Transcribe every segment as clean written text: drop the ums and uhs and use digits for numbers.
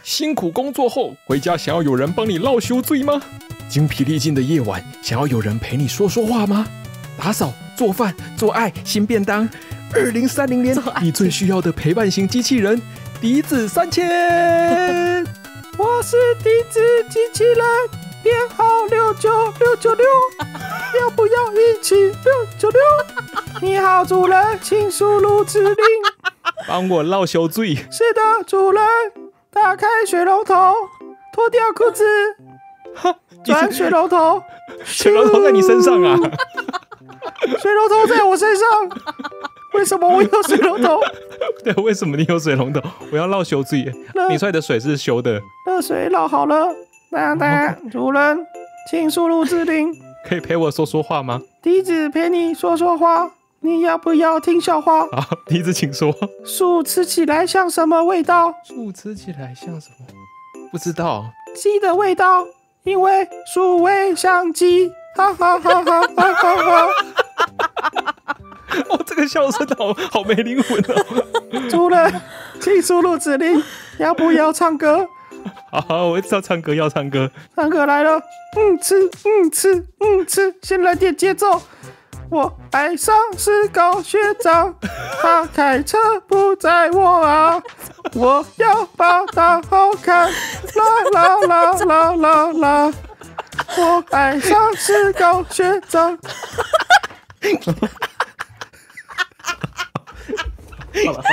辛苦工作后回家，想要有人帮你唠羞罪吗？精疲力尽的夜晚，想要有人陪你说说话吗？打扫、做饭、做爱、新便当。2030年，你最需要的陪伴型机器人，笛子3000。 我是笛子机器人，编号69696，要不要一起696？你好，主人，请输入指令。 帮我唠羞罪。 是的，主人。打开水龙头，脱掉裤子，转水龙头。 水龙头在你身上啊？ 水龙头在我身上。为什么我有水龙头？ 对，为什么你有水龙头？我要唠羞罪。你出来的水是羞的。 热水捞好了。主人，请输入指令。 可以陪我说说话吗？ 笛子陪你说说话。你要不要听笑话？ 好，笛子请说。 树吃起来像什么味道？ 树吃起来像什么？不知道。 鸡的味道，因为树味像鸡。哈哈哈哈哈哈哈！ 哦，这个笑声好没灵魂哦。 主人，请输入指令，要不要唱歌？ 好，我知道唱歌要唱歌。 唱歌来了，先来点节奏。我爱上是高学长，他开车不载我啊，我要把他好看，啦啦啦啦啦啦，我爱上是高学长。好了。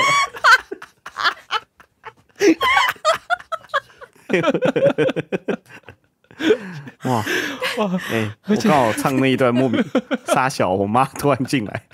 哇！我刚好唱那一段莫名傻小，我妈突然进来。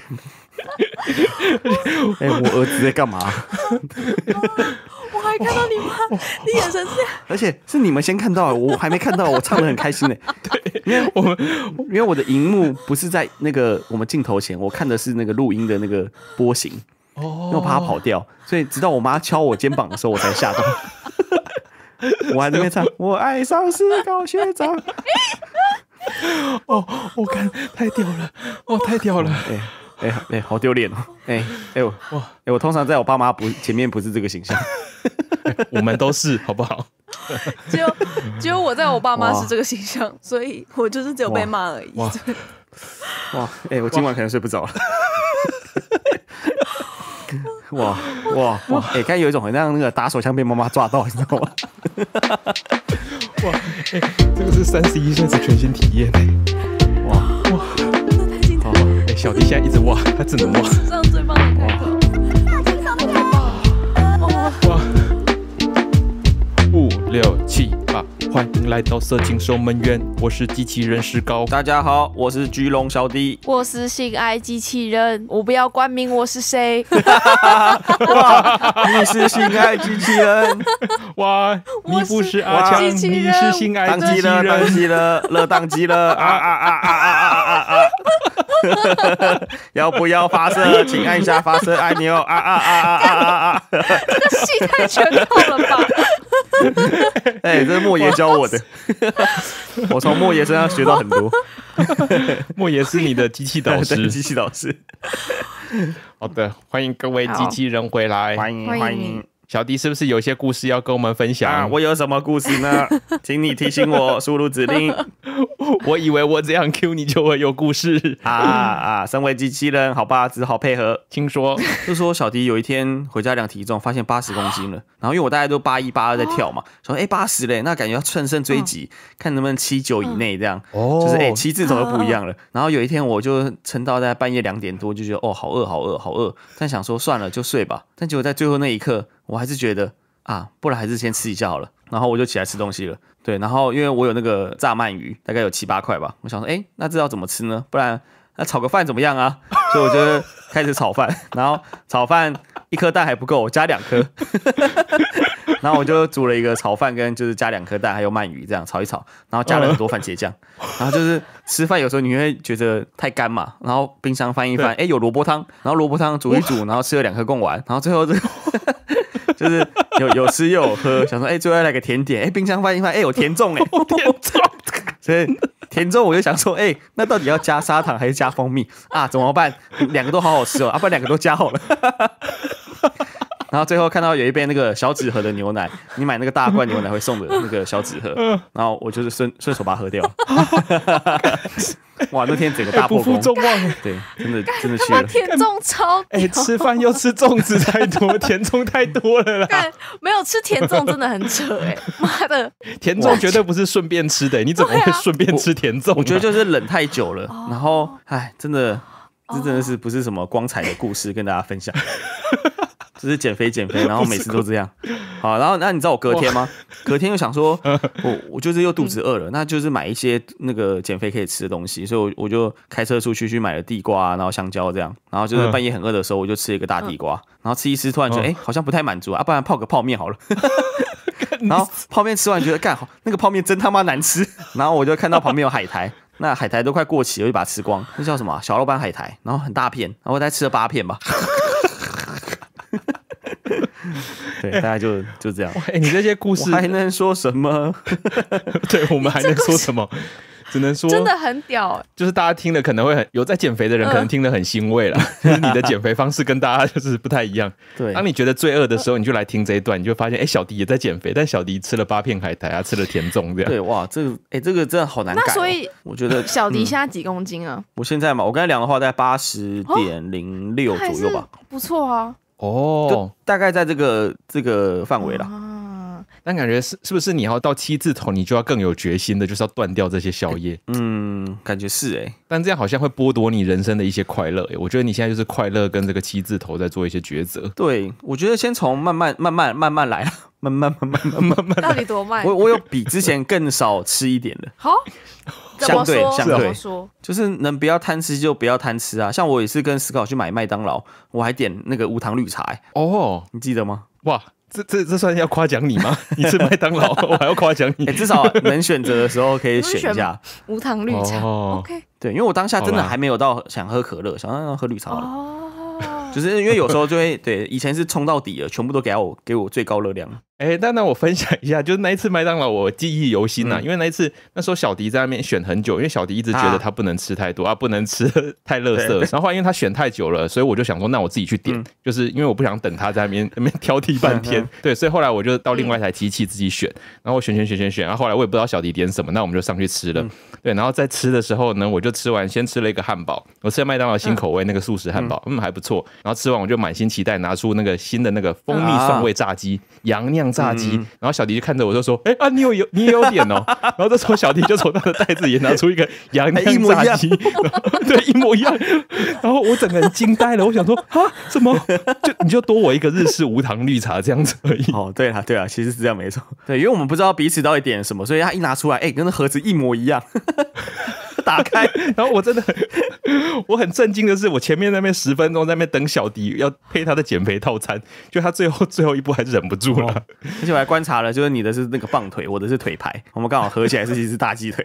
我儿子在干嘛？ 我还看到你妈，你眼神是这样， 而且是你们先看到，我还没看到，我唱得很开心呢。对，因为我的荧幕不是在那个我们镜头前，我看的是那个录音的那个波形，因为我怕它跑掉，所以直到我妈敲我肩膀的时候，我才吓到。我还在那边唱，我爱上是高学长。 哦，我看太屌了，哦，太屌了， 好丢脸哦，我通常在我爸妈前面不是这个形象， 我们都是，好不好？ 只有我在我爸妈是这个形象，所以我就是只有被骂而已。 哇，我今晚可能睡不着了。哇！刚才有一种很像那个打手枪被妈妈抓到，你知道吗？ 哇！这个是31岁的全新体验。哇！ 那太精彩了！ 小弟现在一直挖，他只能挖。 史上最棒的开头！ 哇！5、6、7、8，欢迎来到色情守门员，我是机器人石膏。 大家好，我是巨龙小弟。 我是性爱机器人，我不要冠名我是谁。 哇，你是性爱机器人。 哇，你不是阿强，你是性爱机器人。 当机了，当机了啊！要不要发射？请按下发射按钮啊！ 这个戏太全套了吧？ 这是莫爷教我的，我从莫爷身上学到很多。 莫爷是你的机器导师， 机器导师。 好的，欢迎各位机器人回来， 欢迎。 小弟是不是有一些故事要跟我们分享？ 我有什么故事呢？请你提醒我，输入指令。 我以为我这样 Q 你就会有故事身为机器人，好吧，只好配合。 请说， 就说小迪有一天回家量体重，发现80公斤了。然后因为我大概都81、82在跳嘛，说80嘞，那感觉要乘胜追击，看能不能79以内这样。就是7字头就不一样了。然后有一天我就撑到在半夜2点多，就觉得好饿，但想说算了就睡吧。但结果在最后那一刻，我还是觉得不然还是先吃一下好了。然后我就起来吃东西了。对，然后因为我有那个炸鳗鱼，大概有7、8块吧。我想说，那这要怎么吃呢？不然那炒个饭怎么样啊？所以我就开始炒饭。然后炒饭1颗蛋还不够，我加2颗。然后我就煮了一个炒饭，跟就是加2颗蛋，还有鳗鱼这样炒一炒，然后加了很多番茄酱。然后就是吃饭有时候你会觉得太干嘛，然后冰箱翻一翻，有萝卜汤，然后萝卜汤煮一煮，然后吃了2颗贡丸，然后最后就是有吃又有喝，想说最后来个甜点，冰箱翻一翻，有甜粽甜粽，所以甜粽我就想说，那到底要加砂糖还是加蜂蜜啊？怎么办？2个都好好吃哦，不然2个都加好了。 然后最后看到有一杯那个小纸盒的牛奶，你买那个大罐牛奶会送的那个小纸盒，然后我就是顺手把它喝掉。哇，那天整个大破功， 不负众望。 对，真的去他妈了。 田中超屌， 吃饭又吃粽子太多，甜粽太多了啦。 干没有吃甜粽真的很扯妈的！ 甜粽绝对不是顺便吃的，你怎么会顺便吃甜粽？ 我觉得就是冷太久了，然后真的，这真的是不是什么光彩的故事跟大家分享。就是减肥，然后每次都这样。好，然后那你知道我隔天吗？隔天又想说，我就是又肚子饿了，那就是买一些那个减肥可以吃的东西，所以我就开车出去买了地瓜，然后香蕉这样，然后就是半夜很饿的时候，我就吃了一个大地瓜，然后吃一吃，突然觉得好像不太满足啊，不然泡个泡面好了。然后泡面吃完觉得干好，那个泡面真他妈难吃，然后我就看到旁边有海苔。那海苔都快过期了，我就把它吃光。那叫什么小老板海苔，然后很大片，然后我大概吃了8片吧。对，大概就这样。 你这些故事我还能说什么？ 对，我们还能说什么？只能说真的很屌， 就是大家听了可能会有在减肥的人可能听得很欣慰啦，就是你的减肥方式跟大家就是不太一样。 对， 当你觉得罪恶的时候，你就来听这一段，你就发现小迪也在减肥，但小迪吃了8片海苔啊，吃了甜粽这样。 对，哇，这个真的好难改。 那所以我觉得小迪现在几公斤啊？ 我现在嘛，我刚才量的话，大概80.06左右吧， 不错啊。 就大概在这个范围啦。 但感觉是不是你要到7字头，你就要更有决心的，就是要断掉这些宵夜？ 感觉是但这样好像会剥夺你人生的一些快乐。我觉得你现在就是快乐跟这个7字头在做一些抉择。 对，我觉得先从慢慢来，慢慢。 到底多慢？ 我有比之前更少吃一点的。 好。 相对怎么说？ 就是能不要贪吃就不要贪吃啊！像我也是跟思考去买麦当劳，我还点那个无糖绿茶你记得吗？ 哇，这算要夸奖你吗？你吃麦当劳，我还要夸奖你。 至少能选择的时候可以选一下无糖绿茶。OK， 对，因为我当下真的还没有到想喝可乐，想要喝绿茶了。就是因为有时候就会对，以前是冲到底了，全部都给我最高热量。 但我分享一下，就是那一次麦当劳我记忆犹新因为那时候小迪在那边选很久，因为小迪一直觉得他不能吃太多不能吃太垃圾，然后后来因为他选太久了，所以我就想说那我自己去点，就是因为我不想等他在那边挑剔半天，对，所以后来我就到另外一台机器自己选，然后我选，然后后来我也不知道小迪点什么，那我们就上去吃了，对，然后在吃的时候呢，我就先吃了一个汉堡，我吃了麦当劳新口味那个素食汉堡，还不错，然后吃完我就满心期待拿出那个新的那个蜂蜜蒜味炸鸡，洋酿炸鸡，然后小迪就看着我就说：“你也有点哦。”然后这时候小迪就从他的袋子也拿出一个洋酿炸鸡，对，一模一样。然后我整个人惊呆了，我想说怎么你就多我一个日式无糖绿茶这样子而已。 对啊，其实是这样没错。对，因为我们不知道彼此到底点什么，所以他一拿出来，跟那盒子一模一样。打开， 然后我很震惊的是，我前面那边10分钟在那边等小迪要配他的减肥套餐，就他最后一步还是忍不住了， 而且我还观察了，就是你的是那个棒腿，我的是腿排，我们刚好合起来是一只大鸡腿。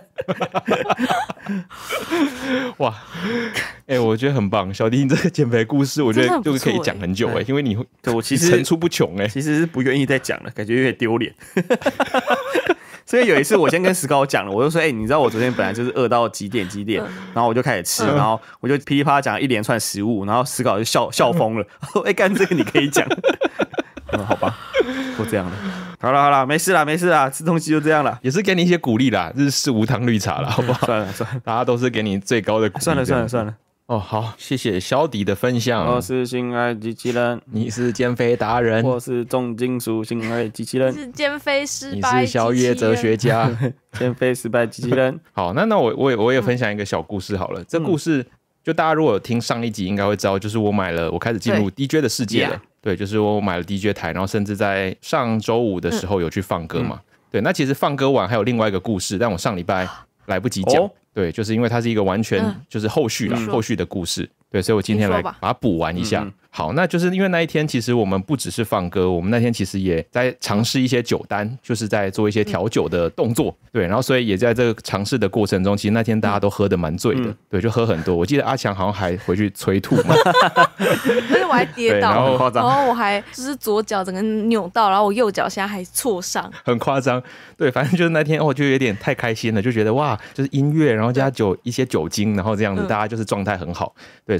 哇，我觉得很棒，小迪你这个减肥故事，我觉得就可以讲很久因为我其实层出不穷其实是不愿意再讲了，感觉有点丢脸。所以有一次我先跟石膏讲了，我就说你知道我昨天本来就是饿到几点，然后我就开始吃，然后我就噼里啪啦讲一连串食物，然后石膏就笑疯了，说干这个你可以讲。好吧，都这样了。好了，没事啦，吃东西就这样了， 也是给你一些鼓励啦，日式无糖绿茶啦，好不好？ 算了， 大家都是给你最高的鼓励。 算了。 好，谢谢小迪的分享。 我是性爱机器人， 你是减肥达人， 我是重金属性爱机器人， 是减肥失败， 你是宵夜哲学家， 减肥失败机器人。 好，那我也分享一个小故事好了。这故事就大家如果有听上一集应该会知道，就是我开始进入 DJ 的世界了。对，就是我买了 DJ 台，然后甚至在上周五的时候有去放歌嘛。对，那其实放歌完还有另外一个故事，但我上礼拜来不及讲。对，就是因为它是一个完全就是后续的故事，对，所以我今天来把它补完一下。好，那就是因为那一天其实我们不只是放歌，我们那天其实也在尝试一些酒单，就是在做一些调酒的动作，对，然后所以也在这个尝试的过程中，其实那天大家都喝得蛮醉的，对，就喝很多。我记得阿强好像还回去催吐嘛， 而且我还跌倒， 然后我还就是左脚整个扭到，然后我右脚现在还挫伤， 很夸张。对，反正就是那天就有点太开心了，就觉得哇，就是音乐，然后加一些酒精，然后这样子大家就是状态很好，对，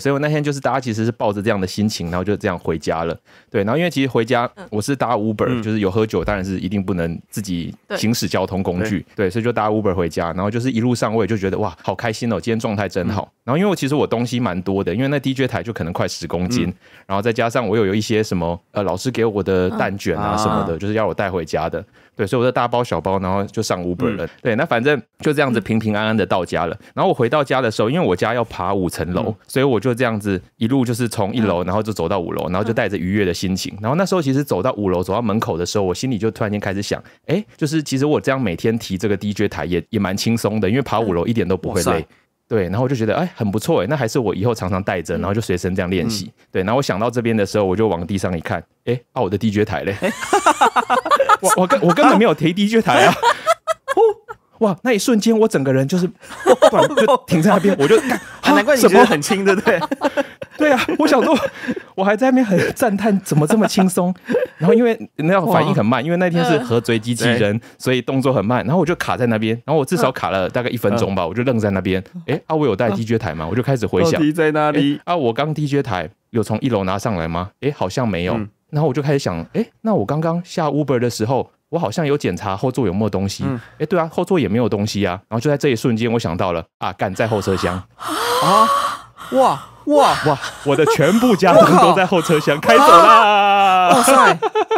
所以我那天就是大家其实是抱着这样的心情，然后就这样回家了。对，然后因为其实回家我是搭 Uber，就是有喝酒当然是一定不能自己行驶交通工具，对，所以就搭 Uber 回家，然后就是一路上我也就觉得哇，好开心哦，今天状态真好。然后因为其实我东西蛮多的，因为那 DJ 台就可能快10公斤，然后再加上我有一些什么老师给我的蛋卷啊什么的，就是要我带回家的。对，所以我就大包小包，然后就上 Uber 了。对，那反正就这样子平平安安的到家了。然后我回到家的时候，因为我家要爬5层楼，所以我就这样子一路就是从1楼，然后就走到5楼，然后就带着愉悦的心情。然后那时候其实走到5楼，走到门口的时候，我心里就突然间开始想，就是其实我这样每天提这个 DJ 台也蛮轻松的，因为爬5楼一点都不会累。对，然后我就觉得很不错那还是我以后常常带着，然后就随身这样练习。对，然后我想到这边的时候，我就往地上一看，我的 DJ 台嘞，我根本没有提 DJ 台啊，哇，那一瞬间我整个人就是就停在那边，我就难怪你觉得很轻，对不对？ 对啊，我想说，我还在那边很赞叹怎么这么轻松，然后因为那样反应很慢，因为那天是核嘴机器人，所以动作很慢，然后我就卡在那边，然后我至少卡了大概1分钟吧，我就愣在那边，我有带 DJ 台吗？我就开始回想， 到底在哪里？ 我刚 DJ 台有从1楼拿上来吗？好像没有，然后我就开始想，那我刚刚下 Uber 的时候，我好像有检查后座有没有东西，对啊，后座也没有东西啊，然后就在这一瞬间，我想到了在后车厢哇， 我的全部家当都在后车厢开走啦！ 哇塞，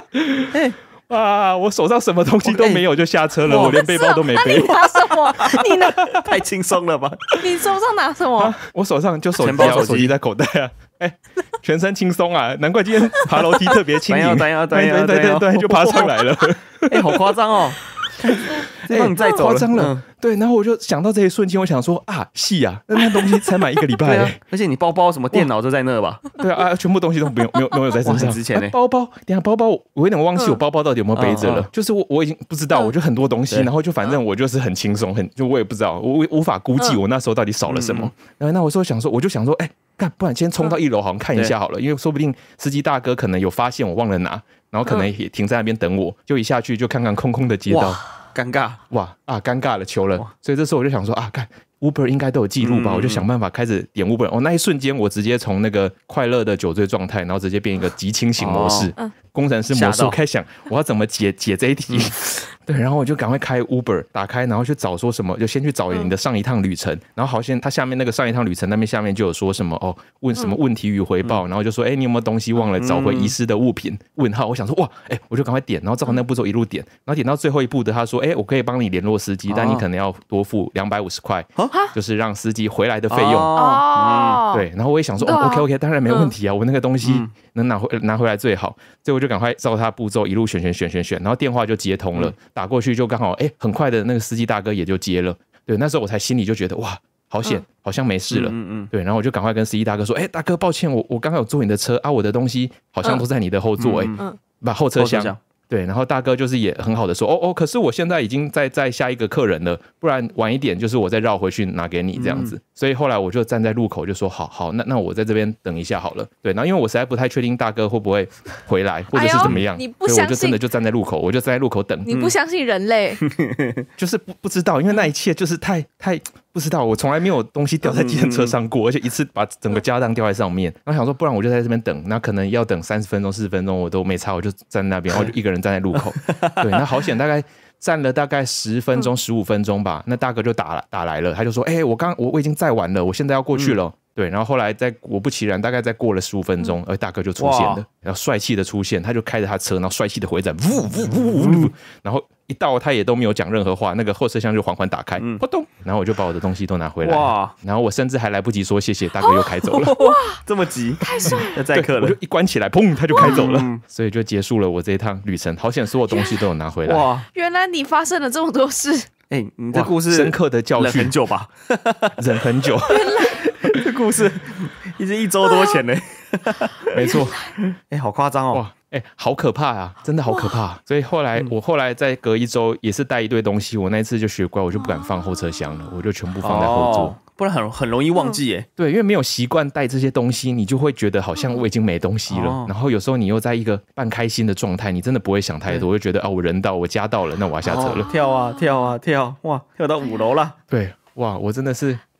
我手上什么东西都没有就下车了，我连背包都没背。 你拿什么？你拿太轻松了吧？ 你手上拿什么？ 我手上就手机啊，手机在口袋啊。全身轻松啊，难怪今天爬楼梯特别轻盈。对，就爬上来了。 好夸张哦！让你再走了， 夸张了。对，然后我就想到这一瞬间，我想说戏啊，那东西才买1个礼拜而且你包包什么电脑都在那吧？ 对啊，全部东西都没有在身上。 之前包包，等一下包包，我有点忘记我包包到底有没有背着了。就是我已经不知道，我就很多东西，然后就反正我就是很轻松，就我也不知道，我无法估计我那时候到底少了什么。那我想说，我就想说，不然先冲到1楼好像看一下好了，因为说不定司机大哥可能有发现我忘了拿，然后可能也停在那边等我，就一下去就看看空空的街道， 尴尬尴尬了，糗了。所以这时候我就想说Uber 应该都有记录吧，我就想办法开始点 Uber。那一瞬间我直接从那个快乐的酒醉状态，然后直接变一个极清醒模式，工程师模式。我开始想我要怎么解这一题。对，然后我就赶快开 Uber 打开，然后去找说什么，就先去找你的上一趟旅程，然后好像他下面那个上一趟旅程那边下面就有说什么问什么问题与回报，然后就说你有没有东西忘了找回遗失的物品？问号。我想说我就赶快点，然后照那步骤一路点，然后点到最后一步的他说我可以帮你联络司机，但你可能要多付250块，就是让司机回来的费用。对，然后我也想说OK， 当然没问题啊，我那个东西能拿回来最好，所以我就赶快照他步骤一路选，然后电话就接通了。打过去就刚好很快的那个司机大哥也就接了。对，那时候我才心里就觉得哇好险，好像没事了。对，然后我就赶快跟司机大哥说大哥抱歉，我刚刚有坐你的车我的东西好像都在你的后座后车厢。对，然后大哥就是也很好的说可是我现在已经在下一个客人了，不然晚一点就是我再绕回去拿给你这样子。所以后来我就站在路口就说好，那我在这边等一下好了。对，然后因为我实在不太确定大哥会不会回来或者是怎么样， 你不相信， 我就真的就站在路口，我就站在路口等。 你不相信人类， 就是不知道，因为那一切就是太不知道，我从来没有东西掉在计程车上过，而且一次把整个家当掉在上面。然后想说，不然我就在这边等，那可能要等30分钟、40分钟，我都没差，我就站在那边，然后就一个人站在路口。对，那好险，大概站了大概10分钟、15分钟吧。那大哥就打来了，他就说：“我已经载完了，我现在要过去了。”对，然后后来果不其然，大概再过了15分钟，大哥就出现了，然后帅气的出现，他就开着他车，然后帅气的回转，然后一到他也都没有讲任何话，那个后车厢就缓缓打开，扑通，然后我就把我的东西都拿回来，然后我甚至还来不及说谢谢，大哥又开走了， 哇，这么急， 太帅了， 要载客了， 我就一关起来，砰，他就开走了，所以就结束了我这一趟旅程，好险所有东西都有拿回来。哇， 原来你发生了这么多事， 你这故事深刻的教训， 忍很久吧？ 忍很久， 这故事已经1周多前了， 没错， 好夸张哦。 好可怕啊，真的好可怕。所以我后来再隔1周也是带一堆东西，我那一次就学乖，我就不敢放后车厢了，我就全部放在后座， 不然很容易忘记耶。 对，因为没有习惯带这些东西，你就会觉得好像我已经没东西了。然后有时候你又在一个半开心的状态，你真的不会想太多，我就觉得我人到，我家到了，那我要下车了。 跳啊跳啊跳，哇，跳到5楼了。 对，哇，我真的是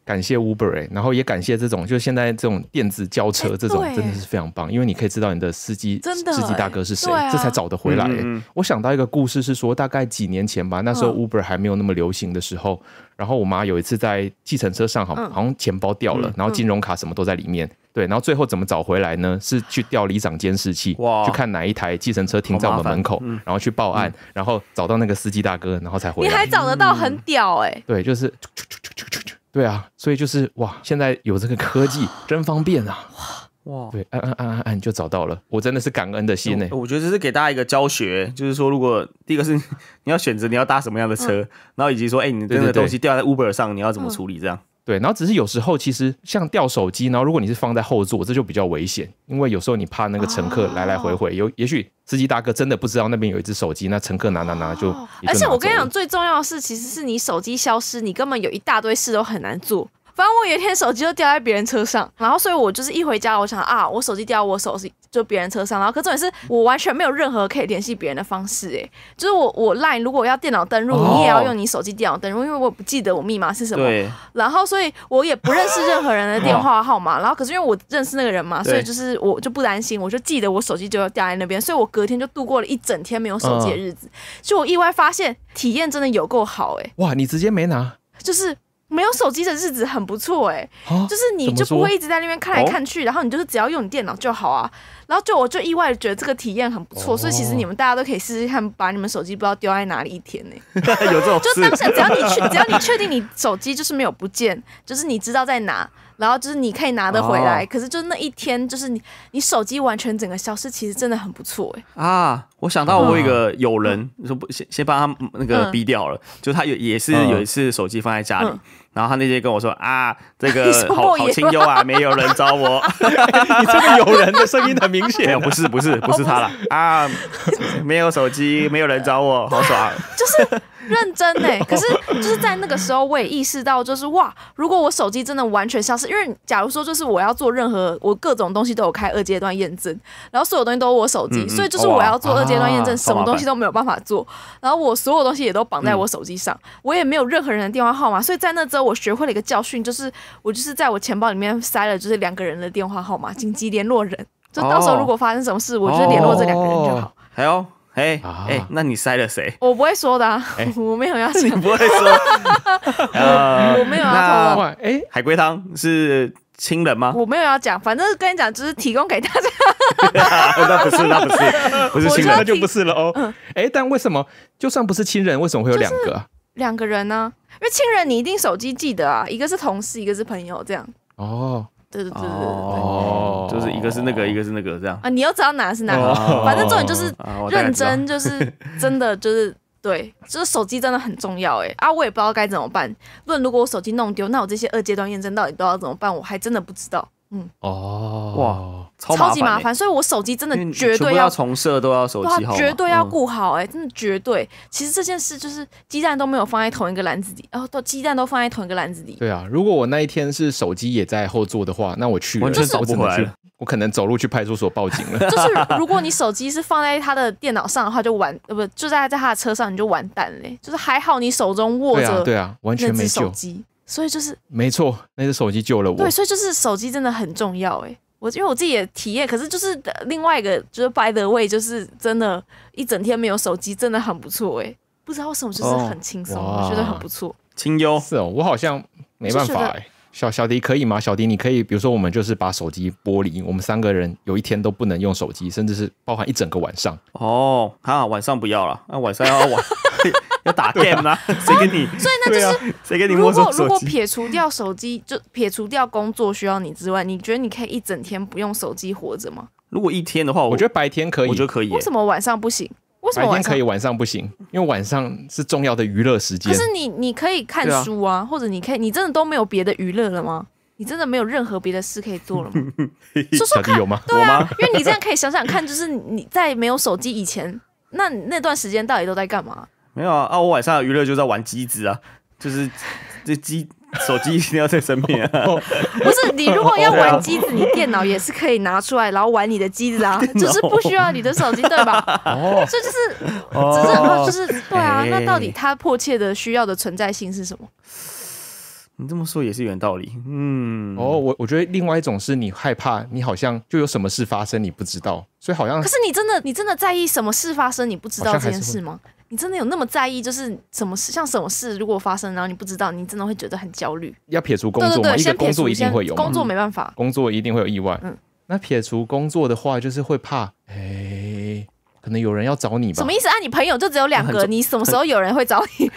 感谢 Uber 然后也感谢这种就现在这种电子轿车这种真的是非常棒，因为你可以知道你的司机大哥是谁，这才找得回来。我想到一个故事是说，大概几年前吧，那时候 Uber 还没有那么流行的时候，然后我妈有一次在计程车上好像钱包掉了，然后金融卡什么都在里面。对，然后最后怎么找回来呢？是去调里长监视器，去看哪一台计程车停在我们门口，然后去报案，然后找到那个司机大哥，然后才回来。 你还找得到，很屌对，就是对啊，所以就是哇，现在有这个科技真方便啊！哇，对，按就找到了，我真的是感恩的心我觉得这是给大家一个教学，就是说，如果第一个是你要选择你要搭什么样的车，然后以及说，你这个东西掉在 Uber 上，你要怎么处理这样。 对，然后只是有时候其实像掉手机，然后如果你是放在后座，这就比较危险，因为有时候你怕那个乘客来来回回，也许司机大哥真的不知道那边有一只手机，那乘客拿就而且我跟你讲，最重要的是，其实是你手机消失，你根本有一大堆事都很难做。反正我有一天手机就掉在别人车上，然后所以我就是一回家，我想我手机掉在我手机就别人车上，然后可重点是我完全没有任何可以联系别人的方式，就是我 LINE 如果要电脑登录，你也要用你手机电脑登录，因为我不记得我密码是什么，然后所以我也不认识任何人的电话号码，然后可是因为我认识那个人嘛，所以就是我就不担心，我就记得我手机就掉在那边，所以我隔天就度过了一整天没有手机的日子，就我意外发现体验真的有够好哇，你直接没拿， 就是没有手机的日子很不错就是你就不会一直在那边看来看去，然后你就是只要用你电脑就好啊。然后我就意外的觉得这个体验很不错，所以其实你们大家都可以试试看，把你们手机不知道丢在哪里一天有这种事， 就当下只要你确定你手机就是没有不见，就是你知道在哪，然后就是你可以拿得回来，可是就是那一天就是你手机完全整个消失，其实真的很不错我想到我有一个友人说先帮他那个逼掉了，就他也是有一次手机放在家里，然后他那天跟我说这个好清幽啊，没有人找我。 你这个友人的声音很明显， 不是他啦没有手机，没有人找我，好爽， 就是认真可是就是在那个时候，我也意识到，就是哇，如果我手机真的完全消失，因为假如说就是我要做任何，我各种东西都有开2阶段验证，然后所有东西都是我手机，所以就是我要做2阶段验证，什么东西都没有办法做，然后我所有东西也都绑在我手机上，我也没有任何人的电话号码，所以在那之后我学会了一个教训，就是我就是在我钱包里面塞了就是2个人的电话号码，紧急联络人，就到时候如果发生什么事，我就联络这2个人就好。 还有那你塞了谁？ 我不会说的我没有要讲。 你不会说我没有要透露。 海龟汤是亲人吗？ 我没有要讲，反正跟你讲，就是提供给大家。 那不是亲人， 那就不是了但为什么就算不是亲人，为什么会有2个 ？2个人呢？因为亲人你一定手机记得一个是同事，一个是朋友，这样。对， 就是一个是那个，一个是那个这样你又知道哪是哪个，反正重点就是认真，就是真的就是对，就是手机真的很重要我也不知道该怎么办。如果我手机弄丢，那我这些2阶段验证到底都要怎么办？我还真的不知道。 哇， 超级麻烦，所以我手机真的绝对要重设，都要手机号， 绝对要顾好真的绝对。其实这件事就是鸡蛋都没有放在同一个篮子里，鸡蛋都放在同一个篮子里。 对啊，如果我那一天是手机也在后座的话，那我去了， 完全找不回来了。 我可能走路去派出所报警了。 就是如果你手机是放在他的电脑上的话，就在他的车上，你就完蛋了。就是还好你手中握着对啊，完全没救。 所以就是没错，那只手机救了我。 对，所以就是手机真的很重要因为我自己也体验，可是就是另外一个就是 by the way， 就是真的，一整天没有手机真的很不错不知道为什么就是很轻松，我觉得很不错。 清幽是我好像没办法小迪可以吗？小迪你可以，比如说我们就是把手机剥离，我们3个人有一天都不能用手机，甚至是包含一整个晚上。 晚上不要了，晚上要玩。要打 game 啦，谁跟你？ 所以那就是谁跟你摸手机？ 如果撇除掉手机，就撇除掉工作需要你之外，你觉得你可以一整天不用手机活着吗？ 如果一天的话， 我觉得白天可以， 我觉得可以。 为什么晚上不行？为什么白天可以，晚上不行？因为晚上是重要的娱乐时间。 可是你可以看书或者你真的都没有别的娱乐了吗？你真的没有任何别的事可以做了吗？说说看， 有吗？ 对啊，因为你这样可以想想看，就是你在没有手机以前，那段时间到底都在干嘛？ 没有我晚上的娱乐就是在玩机子就是这手机一定要在身边不是，你如果要玩机子，你电脑也是可以拿出来，然后玩你的机子就是不需要你的手机，对吧？所以就是对啊。那到底它迫切的需要的存在性是什么？ 你这么说也是有点道理。 我觉得另外一种是你害怕，你好像就有什么事发生你不知道，所以好像。 可是你真的在意什么事发生你不知道这件事吗？你真的有那么在意？就是什么事，像什么事如果发生，然后你不知道，你真的会觉得很焦虑。 要撇除工作嘛，一个工作一定会有， 工作没办法， 工作一定会有意外。那撇除工作的话，就是会怕，可能有人要找你吧？ 什么意思啊？你朋友就只有2个，你什么时候有人会找你？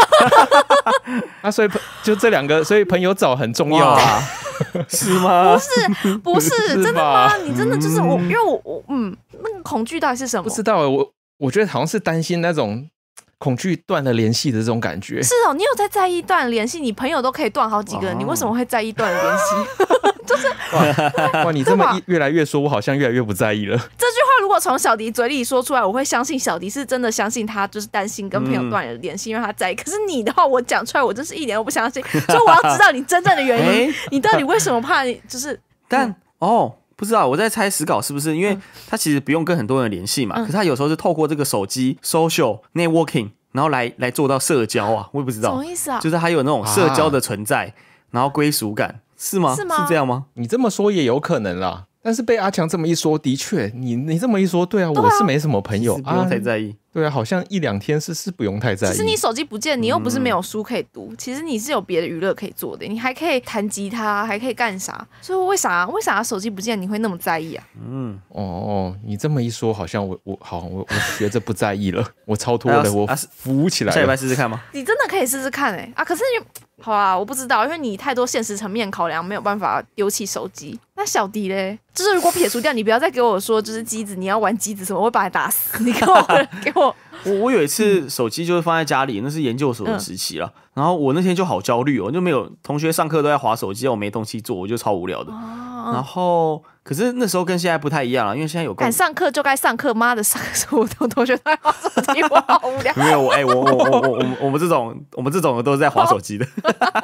所以就这2个，所以朋友找很重要啊， 是吗？ 不是，真的吗？你真的就是我，因为我那个恐惧到底是什么？ 不知道我觉得好像是担心那种恐惧断了联系的这种感觉。 是哦，你有在意断联系？你朋友都可以断好几个，你为什么会在意断了联系？就是哇，你这么越来越说，我好像越来越不在意了。 这句话如果从小迪嘴里说出来，我会相信小迪是真的相信他就是担心跟朋友断了联系，因为他在意。可是你的话，我讲出来，我真是一点都不相信。所以我要知道你真正的原因，你到底为什么怕？就是不知道，我在猜史稿是不是因为他其实不用跟很多人联系嘛，可是他有时候是透过这个手机 social networking， 然后来做到社交啊，我也不知道什么意思啊， 就是他有那种社交的存在，然后归属感，是吗？是这样吗？ 你这么说也有可能啦，但是被阿强这么一说，的确，你这么一说，对啊，我是没什么朋友， 不用太在意。 对啊，好像1-2天是不用太在意。 其实你手机不见，你又不是没有书可以读，其实你是有别的娱乐可以做的，你还可以弹吉他，还可以干啥？所以为啥手机不见你会那么在意啊？ 你这么一说，好像我学着不在意了，我超脱了，我浮起来了。 下礼拜试试看吗？ 你真的可以试试看可是好啊，我不知道，因为你太多现实层面考量，没有办法丢弃手机。那小迪嘞，就是如果撇除掉，你不要再给我说就是机子，你要玩机子什么，我会把他打死。你给我。 我有一次手机就是放在家里，那是研究所的时期了。然后我那天就好焦虑就没有同学上课都在滑手机，我没东西做，我就超无聊的。然后可是那时候跟现在不太一样了，因为现在有敢上课就该上课，妈的，上课我同学都在滑手机，我好无聊。 没有我们这种的都是在滑手机的。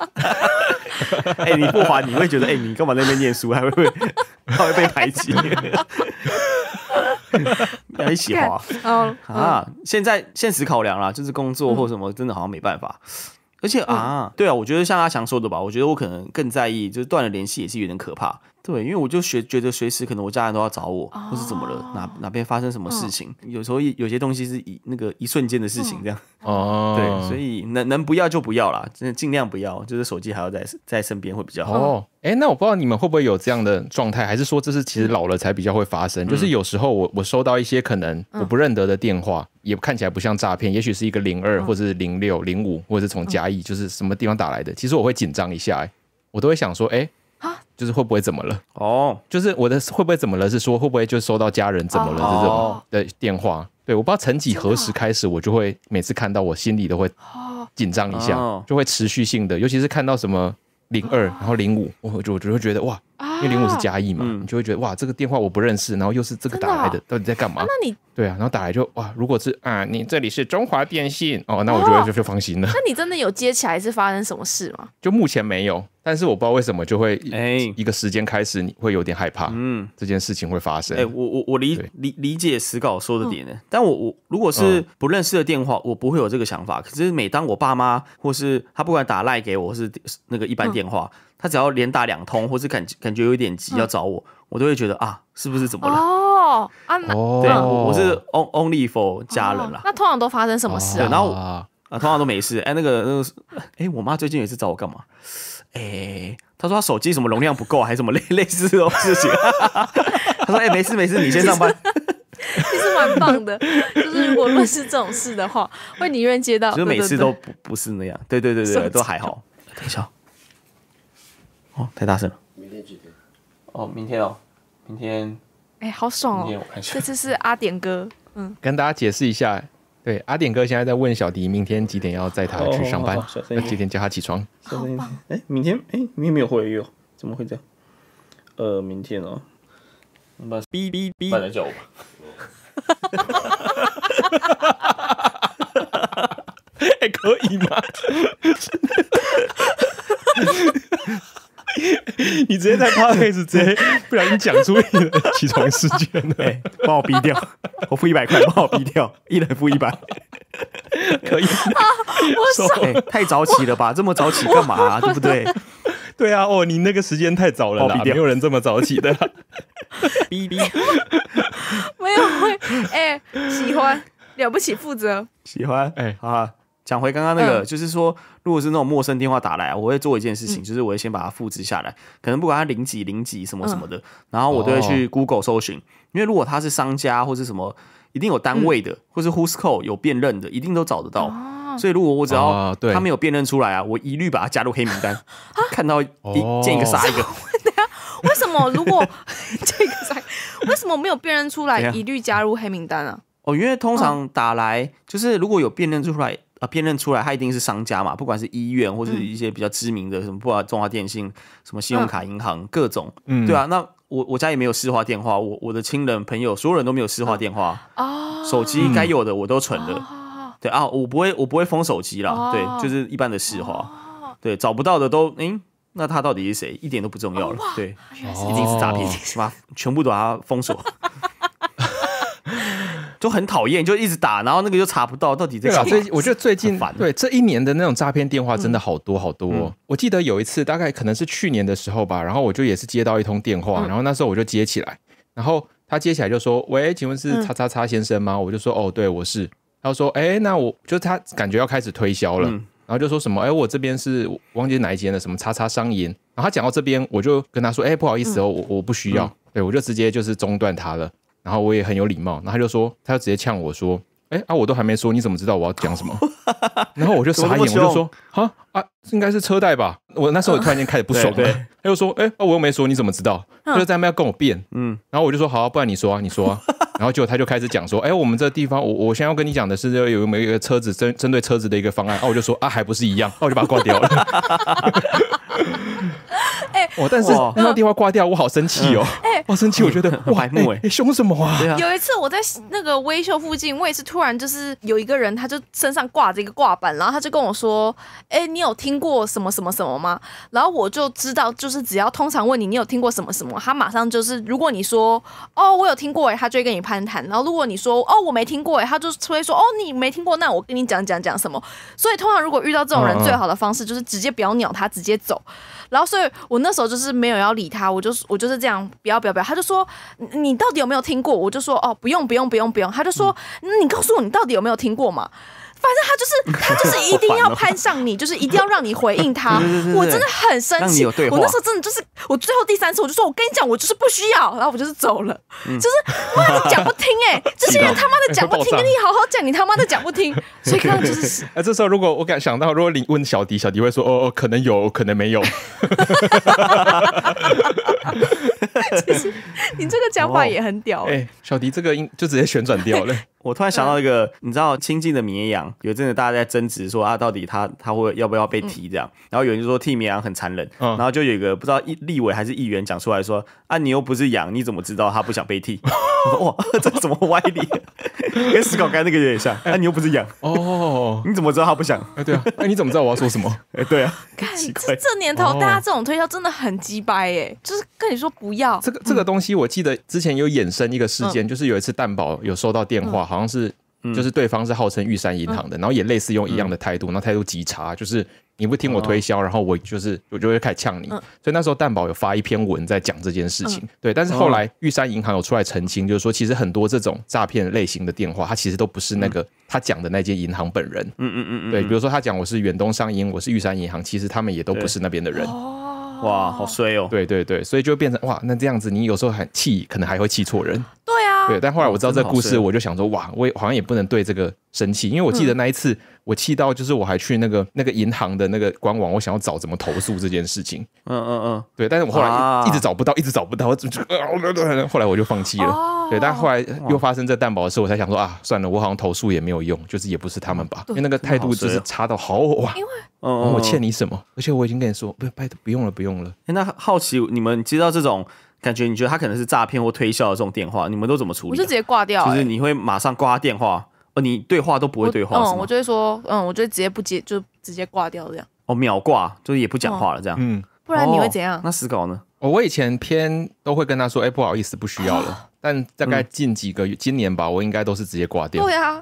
你不滑你会觉得你干嘛在那边念书，还会被排挤。要一起滑现在现实考量啦，就是工作或什么，真的好像没办法。而且对啊，我觉得像阿强说的吧，我觉得我可能更在意，就是断了联系也是有点可怕。对，因为我就觉得随时可能我家人都要找我，或是怎么了，哪边发生什么事情，有时候有些东西是一瞬间的事情这样。对，所以能不要就不要啦，真的尽量不要，就是手机还要在身边会比较好。 那我不知道你们会不会有这样的状态，还是说这是其实老了才比较会发生？就是有时候我收到一些可能我不认得的电话，也看起来不像诈骗，也许是一个02或者是06、05，或者是从嘉义就是什么地方打来的，其实我会紧张一下，我都会想说，就是会不会怎么了？就是我的会不会怎么了？是说会不会就收到家人怎么了这种的电话？对，我不知道曾几何时开始，我就会每次看到我心里都会紧张一下，就会持续性的，尤其是看到什么02，然后05，我就会觉得哇，因为05是嘉义嘛，你就会觉得哇，这个电话我不认识，然后又是这个打来的，到底在干嘛？ 那你对啊，然后打来就哇，如果是你这里是中华电信那我就放心了。 那你真的有接起来是发生什么事吗？ 就目前没有，但是我不知道为什么就会一个时间开始你会有点害怕，这件事情会发生。 我理解史稿说的点呢，但我如果是不认识的电话，我不会有这个想法。可是每当我爸妈或是他不管打赖给我，或是那个一般电话，他只要连打2通，或是感觉有点急要找我都会觉得是不是怎么了？对，我是 only for 家人啦。 那通常都发生什么事啊？ 然后通常都没事。我妈最近有一次找我干嘛？她说她手机什么容量不够，还是什么类似这种事情。她说没事，你先上班。 其实蛮棒的，就是如果论是这种事的话，会宁愿接到。 就是每次都不是那样。对，都还好。等一下，太大声了。明天几天？明天。 好爽哦！这次是阿点哥， 跟大家解释一下，对，阿点哥现在在问小迪明天几点要载他去上班，要几点叫他起床。 好棒！ 明天没有会议哦，怎么会这样？明天哔，快来叫我吧。 可以吗？你直接在 podcast 直接不小心讲出你的起床时间了， 帮我逼掉，我付100块，帮我逼掉，一人付100。 可以。 太早起了吧？这么早起干嘛啊？对不对？ 对啊，哦，你那个时间太早了啦，没有人这么早起的啦。 哔哔， 没有会，喜欢了不起，负责喜欢。好啊。讲回刚刚那个，就是说，如果是那种陌生电话打来，我会做一件事情，就是我会先把它复制下来，可能不管它零几什么什么的，然后我都会去 Google 搜寻，因为如果它是商家或是什么，一定有单位的，或是 Whoscall 有辨认的，一定都找得到。所以如果我只要他没有辨认出来啊，我一律把它加入黑名单，看到见一个杀一个。 为什么如果这个杀，为什么没有辨认出来，一律加入黑名单啊？ 因为通常打来就是如果有辨认出来，它一定是商家嘛，不管是医院或是一些比较知名的什么，不管中华电信、什么信用卡银行各种，对啊。那我家也没有市话电话，我的亲人朋友所有人都没有市话电话，手机该有的我都存了，对啊，我不会封手机啦，对，就是一般的市话，对，找不到的都那他到底是谁，一点都不重要了，对，一定是诈骗，把全部都把它封锁。就很讨厌，就一直打，然后那个又查不到到底在干嘛。 我觉得最近对这一年的那种诈骗电话真的好多好多。我记得有一次，大概可能是去年的时候吧，然后我就也是接到一通电话，然后那时候我就接起来，然后他接起来就说：“喂，请问是叉叉叉先生吗？”我就说：“哦，对，我是。”他说：“那我就他感觉要开始推销了。”然后就说什么：“我这边是忘记哪一间的什么叉叉商银。”然后他讲到这边，我就跟他说：“不好意思哦，我不需要。”对，我就直接就是中断他了。然后我也很有礼貌，然后他就直接呛我说：“我都还没说，你怎么知道我要讲什么？”然后我就傻眼，我就说：“应该是车贷吧？”我那时候突然间开始不爽了，他就说：“我又没说，你怎么知道？”他就在那边要跟我辩，然后我就说：“好啊，不然你说啊，你说啊。”然后结果他就开始讲说：“我们这地方，我现在要跟你讲的是有没有一个车子针对车子的一个方案。”我就说：“还不是一样。”我就把它挂掉了。但是那通电话挂掉，我好生气哦！好生气，我觉得哇，凶什么啊？ 有一次我在那个威秀附近，我也是突然就是有一个人，他就身上挂着一个挂板，然后他就跟我说：“你有听过什么什么什么吗？”然后我就知道，就是只要通常问你有听过什么什么，他马上就是，如果你说我有听过他就会跟你攀谈。然后如果你说我没听过他就会说你没听过，那我跟你讲什么。所以通常如果遇到这种人，最好的方式就是直接不要鸟他，直接走。然后所以我那时候就是没有要理他，我就是这样不要，他就说你到底有没有听过？我就说不用，他就说你告诉我你到底有没有听过嘛？反正他就是一定要攀上你，就是一定要让你回应他。我真的很生气，我那时候真的就是我最后第3次我就说我跟你讲，我就是不需要，然后我就是走了。就是哇，你讲不听这些人他妈的讲不听，跟你好好讲，你他妈的讲不听。所以刚刚就是这时候如果我敢想到，如果你问小迪会说可能有，可能没有。 其实你这个讲法也很屌。 小迪这个就直接旋转掉了。 我突然想到一个，你知道亲近的绵羊，有阵子大家在争执说到底他会要不要被踢这样，然后有人就说踢绵羊很残忍，然后就有一个不知道立委还是议员讲出来说你又不是羊，你怎么知道他不想被踢？我说哇，这什么歪理？跟史搞该那个有点像。你又不是羊你怎么知道他不想？ 对啊，你怎么知道我要说什么？ 对啊， 这年头大家这种推销真的很鸡掰就是跟你说不要这个东西。我记得之前有衍生一个事件，就是有一次蛋宝有收到电话，好像是就是对方是号称玉山银行的，然后也类似用一样的态度，然后态度极差，就是你不听我推销，然后我就会开始呛你。所以那时候蛋宝有发一篇文在讲这件事情，对。但是后来玉山银行有出来澄清，就是说其实很多这种诈骗类型的电话，它其实都不是那个他讲的那间银行本人。对，比如说他讲我是远东商银，我是玉山银行，其实他们也都不是那边的人。 哇，好衰哦！ 对，所以就变成哇，那这样子你有时候很气，可能还会气错人。 对啊， 对。但后来我知道这个故事，我就想说哇，我好像也不能对这个生气，因为我记得那一次我气到就是我还去那个银行的那个官网，我想要找怎么投诉这件事情。对，但是我后来一直找不到，后来我就放弃了。对，但后来又发生这蛋堡的事，我才想说算了，我好像投诉也没有用，就是也不是他们吧，因为那个态度就是差到好哇。因为我欠你什么？而且我已经跟你说，拜托，不用了。 那好奇你们接到这种感觉，你觉得他可能是诈骗或推销的这种电话，你们都怎么处理？ 我就直接挂掉。 就是你会马上挂他电话，你对话都不会对话是吗？ 我就会说，我就直接不接，就直接挂掉这样。 秒挂，就是也不讲话了这样。 不然你会怎样？ 那死稿呢？ 我以前偏都会跟他说，不好意思，不需要了。但大概今年吧，我应该都是直接挂掉。 对啊，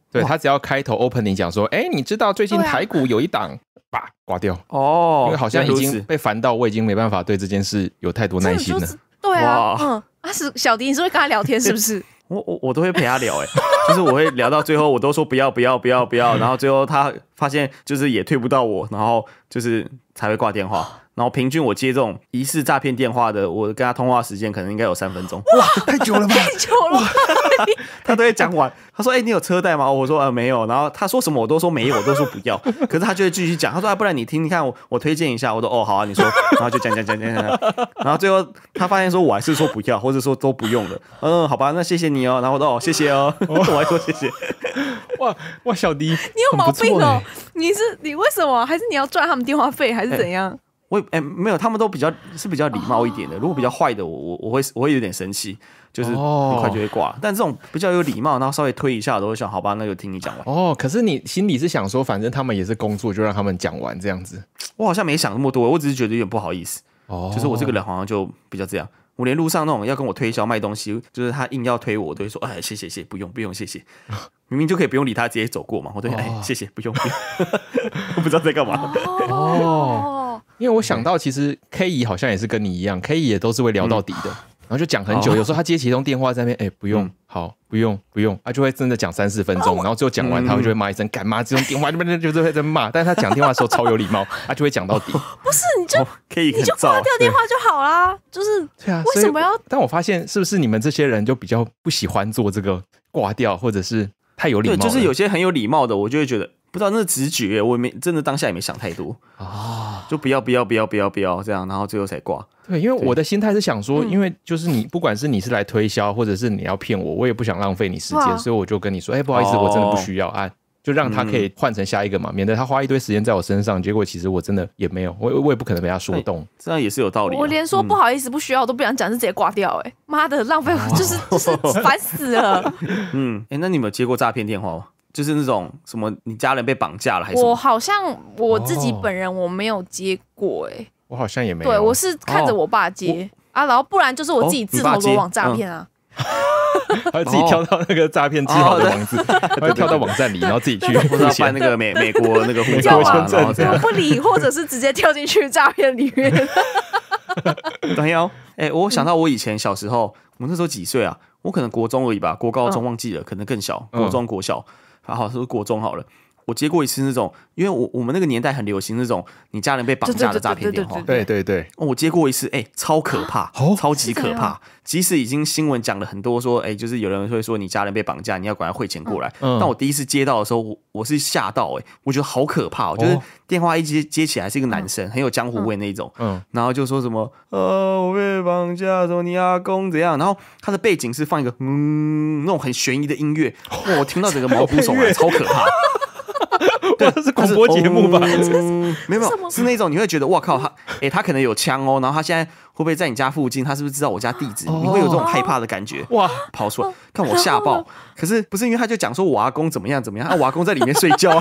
对，他只要开头 opening 讲说，你知道最近台股有一档，叭挂掉哦，因为好像已经被烦到，我已经没办法对这件事有太多耐心了。 对啊，小迪，你是会跟他聊天是不是？ 我都会陪他聊就是我会聊到最后，我都说不要，然后最后他发现就是也退不到我，然后就是才会挂电话。然后平均我接这种疑似诈骗电话的，我跟他通话时间可能应该有3分钟。 哇，太久了吧？ 太久了吧。 他都会讲完。他说：“你有车贷吗？”我说：“没有。”然后他说什么我都说没有，我都说不要。可是他就会继续讲。他说：“不然你听，你看我推荐一下。”我说：“哦，好啊，你说。”然后就讲。然后最后他发现说我还是说不要，或者说都不用了。好吧，那谢谢你哦。然后我说：“谢谢哦。”我还说谢谢。 哇，小迪， 你有毛病哦！你为什么？还是你要赚他们电话费，还是怎样？ 没有，他们都比较礼貌一点的。如果比较坏的，我会有点生气，就是很快就会挂。但这种比较有礼貌，然后稍微推一下，我都会想，好吧，那就听你讲完。 可是你心里是想说，反正他们也是工作，就让他们讲完这样子。 我好像没想那么多，我只是觉得有点不好意思。就是我这个人好像就比较这样。我连路上那种要跟我推销卖东西，就是他硬要推我都会说，谢谢，不用，谢谢。明明就可以不用理他，直接走过嘛。我都谢谢，不用。我不知道在干嘛。 因为我想到，其实 K 姨好像也是跟你一样，K 姨也都是会聊到底的，然后就讲很久。有时候他接其中电话在那边，不用，好，不用，他就会真的讲3-4分钟，然后最后讲完，他就会骂一声干嘛？这种电话就是会在骂，但是他讲电话的时候超有礼貌，他就会讲到底。 不是，你就挂掉电话就好啦，就是对啊，为什么要？ 但我发现是不是你们这些人就比较不喜欢做这个挂掉，或者是太有礼貌了？ 对，就是有些很有礼貌的，我就会觉得。不知道那是直觉，我真的当下也没想太多就不要这样，然后最后才挂。 对，因为我的心态是想说，因为就是你不管是你是来推销，或者是你要骗我，我也不想浪费你时间，所以我就跟你说，不好意思，我真的不需要按，就让他可以换成下一个嘛，免得他花一堆时间在我身上，结果其实我真的也没有，我也不可能被他说动， 这样也是有道理。 我连说不好意思不需要我都不想讲，是直接挂掉。妈的，浪费就是烦死了。 那你们有接过诈骗电话吗？就是那种什么你家人被绑架了还是什么？ 我好像我自己本人我没有接过我好像也没有。 对，我是看着我爸接然后不然就是我自己自投罗网诈骗啊。 他自己跳到那个诈骗之好的网址，他会跳到网站里，然后自己去办那个美国那个护照签证， 我不理，或者是直接跳进去诈骗里面。 对哦，我想到我以前小时候，我那时候几岁啊？我可能国中而已吧，国高中忘记了，可能更小，国中国小。好，是国中好了。我接过一次那种，因为我们那个年代很流行那种你家人被绑架的诈骗电话。 对， 我接过一次，超可怕，超级可怕。即使已经新闻讲了很多说，就是有人会说你家人被绑架，你要赶快汇钱过来。但我第一次接到的时候，我是吓到，我觉得好可怕就是电话一接起来是一个男生，很有江湖味那一种，然后就说什么我被绑架，说你阿公怎样，然后他的背景是放一个那种很悬疑的音乐，我听到整个毛骨悚然，超可怕。 对，这是广播节目吧？ 没有，是那种你会觉得哇靠，他可能有枪然后他现在会不会在你家附近？他是不是知道我家地址？你会有这种害怕的感觉哇，跑出来看我吓爆。可是不是因为他就讲说我阿公怎么样，我阿公在里面睡觉。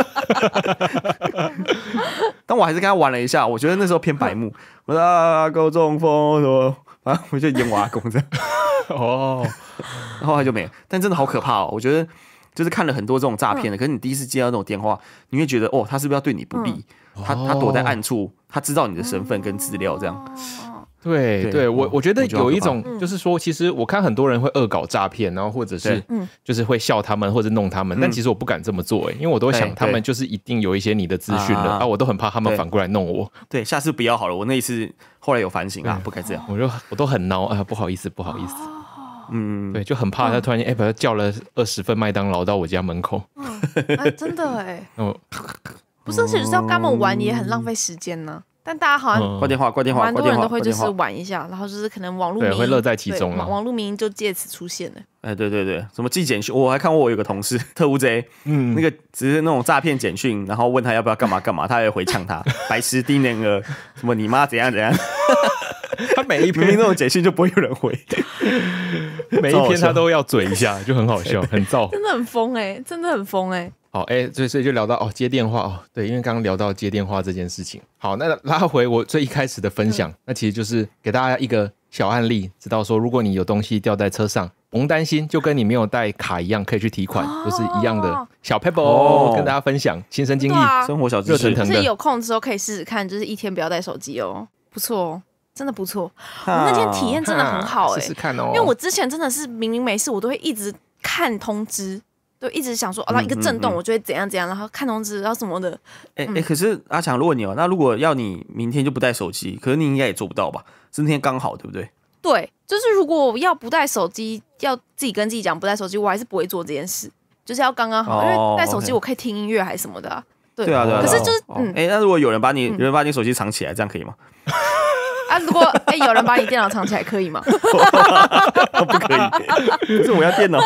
但我还是跟他玩了一下，我觉得那时候偏白目。我说阿公中风什么，然后我就演我阿公这样。然后他就没有，但真的好可怕我觉得。就是看了很多这种诈骗的，可是你第一次接到那种电话，你会觉得他是不是要对你不利？他躲在暗处，他知道你的身份跟资料这样。 对，我觉得有一种就是说，其实我看很多人会恶搞诈骗，然后或者是就是会笑他们或者弄他们，但其实我不敢这么做因为我都会想他们就是一定有一些你的资讯了我都很怕他们反过来弄我。 对，下次不要好了。我那一次后来有反省不该这样。 我都很孬不好意思。对，就很怕他突然间把他叫了20份麦当劳到我家门口。 真的不是，其实要跟他们玩也很浪费时间呢。但大家好像挂电话， 蛮多人都会就是玩一下，然后就是可能网络会乐在其中了， 网络名就借此出现了。 对，什么寄简讯，我还看过我有个同事特务贼，那个只是那种诈骗简讯，然后问他要不要干嘛，他也回呛他，白痴低能儿，什么你妈怎样。 他每一篇那种简讯就不会有人回， 每一篇他都要嘴一下，就很好笑，很燥， 真的很疯真的很疯好所以就聊到接电话对，因为刚刚聊到接电话这件事情。好，那拉回我最一开始的分享，那其实就是给大家一个小案例，知道说如果你有东西掉在车上，甭担心，就跟你没有带卡一样，可以去提款，就是一样的小 pebble、跟大家分享亲身经历， 生活小知识， 热腾腾的。 就是有空之后可以试试看，就是一天不要带手机哦，不错哦。真的不错，我那天体验真的很好试试看哦。 因为我之前真的是明明没事，我都会一直看通知，就一直想说，然后一个震动，我就会怎样怎样，然后看通知，然后什么的。 可是阿强，如果要你明天就不带手机，可是你应该也做不到吧？是那天刚好，对不对？ 对，就是如果我要不带手机，要自己跟自己讲不带手机，我还是不会做这件事，就是要刚刚好，因为带手机我可以听音乐还是什么的啊。 对啊。 可是就是那如果有人把你手机藏起来，这样可以吗？ 如果有人把你电脑藏起来，可以吗？ 不可以，可是我要电脑。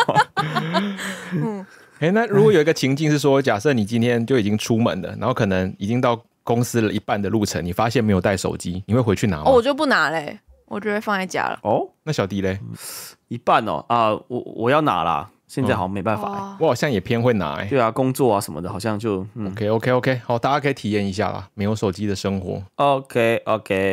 那如果有一个情境是说，假设你今天就已经出门了，然后可能已经到公司了一半的路程，你发现没有带手机，你会回去拿吗？ 我就不拿嘞，我就会放在家了。 那小迪嘞？ 一半我要拿啦。现在好像没办法我好像也偏会拿对啊，工作啊什么的，好像就 OK， 好，大家可以体验一下啦，没有手机的生活。 OK，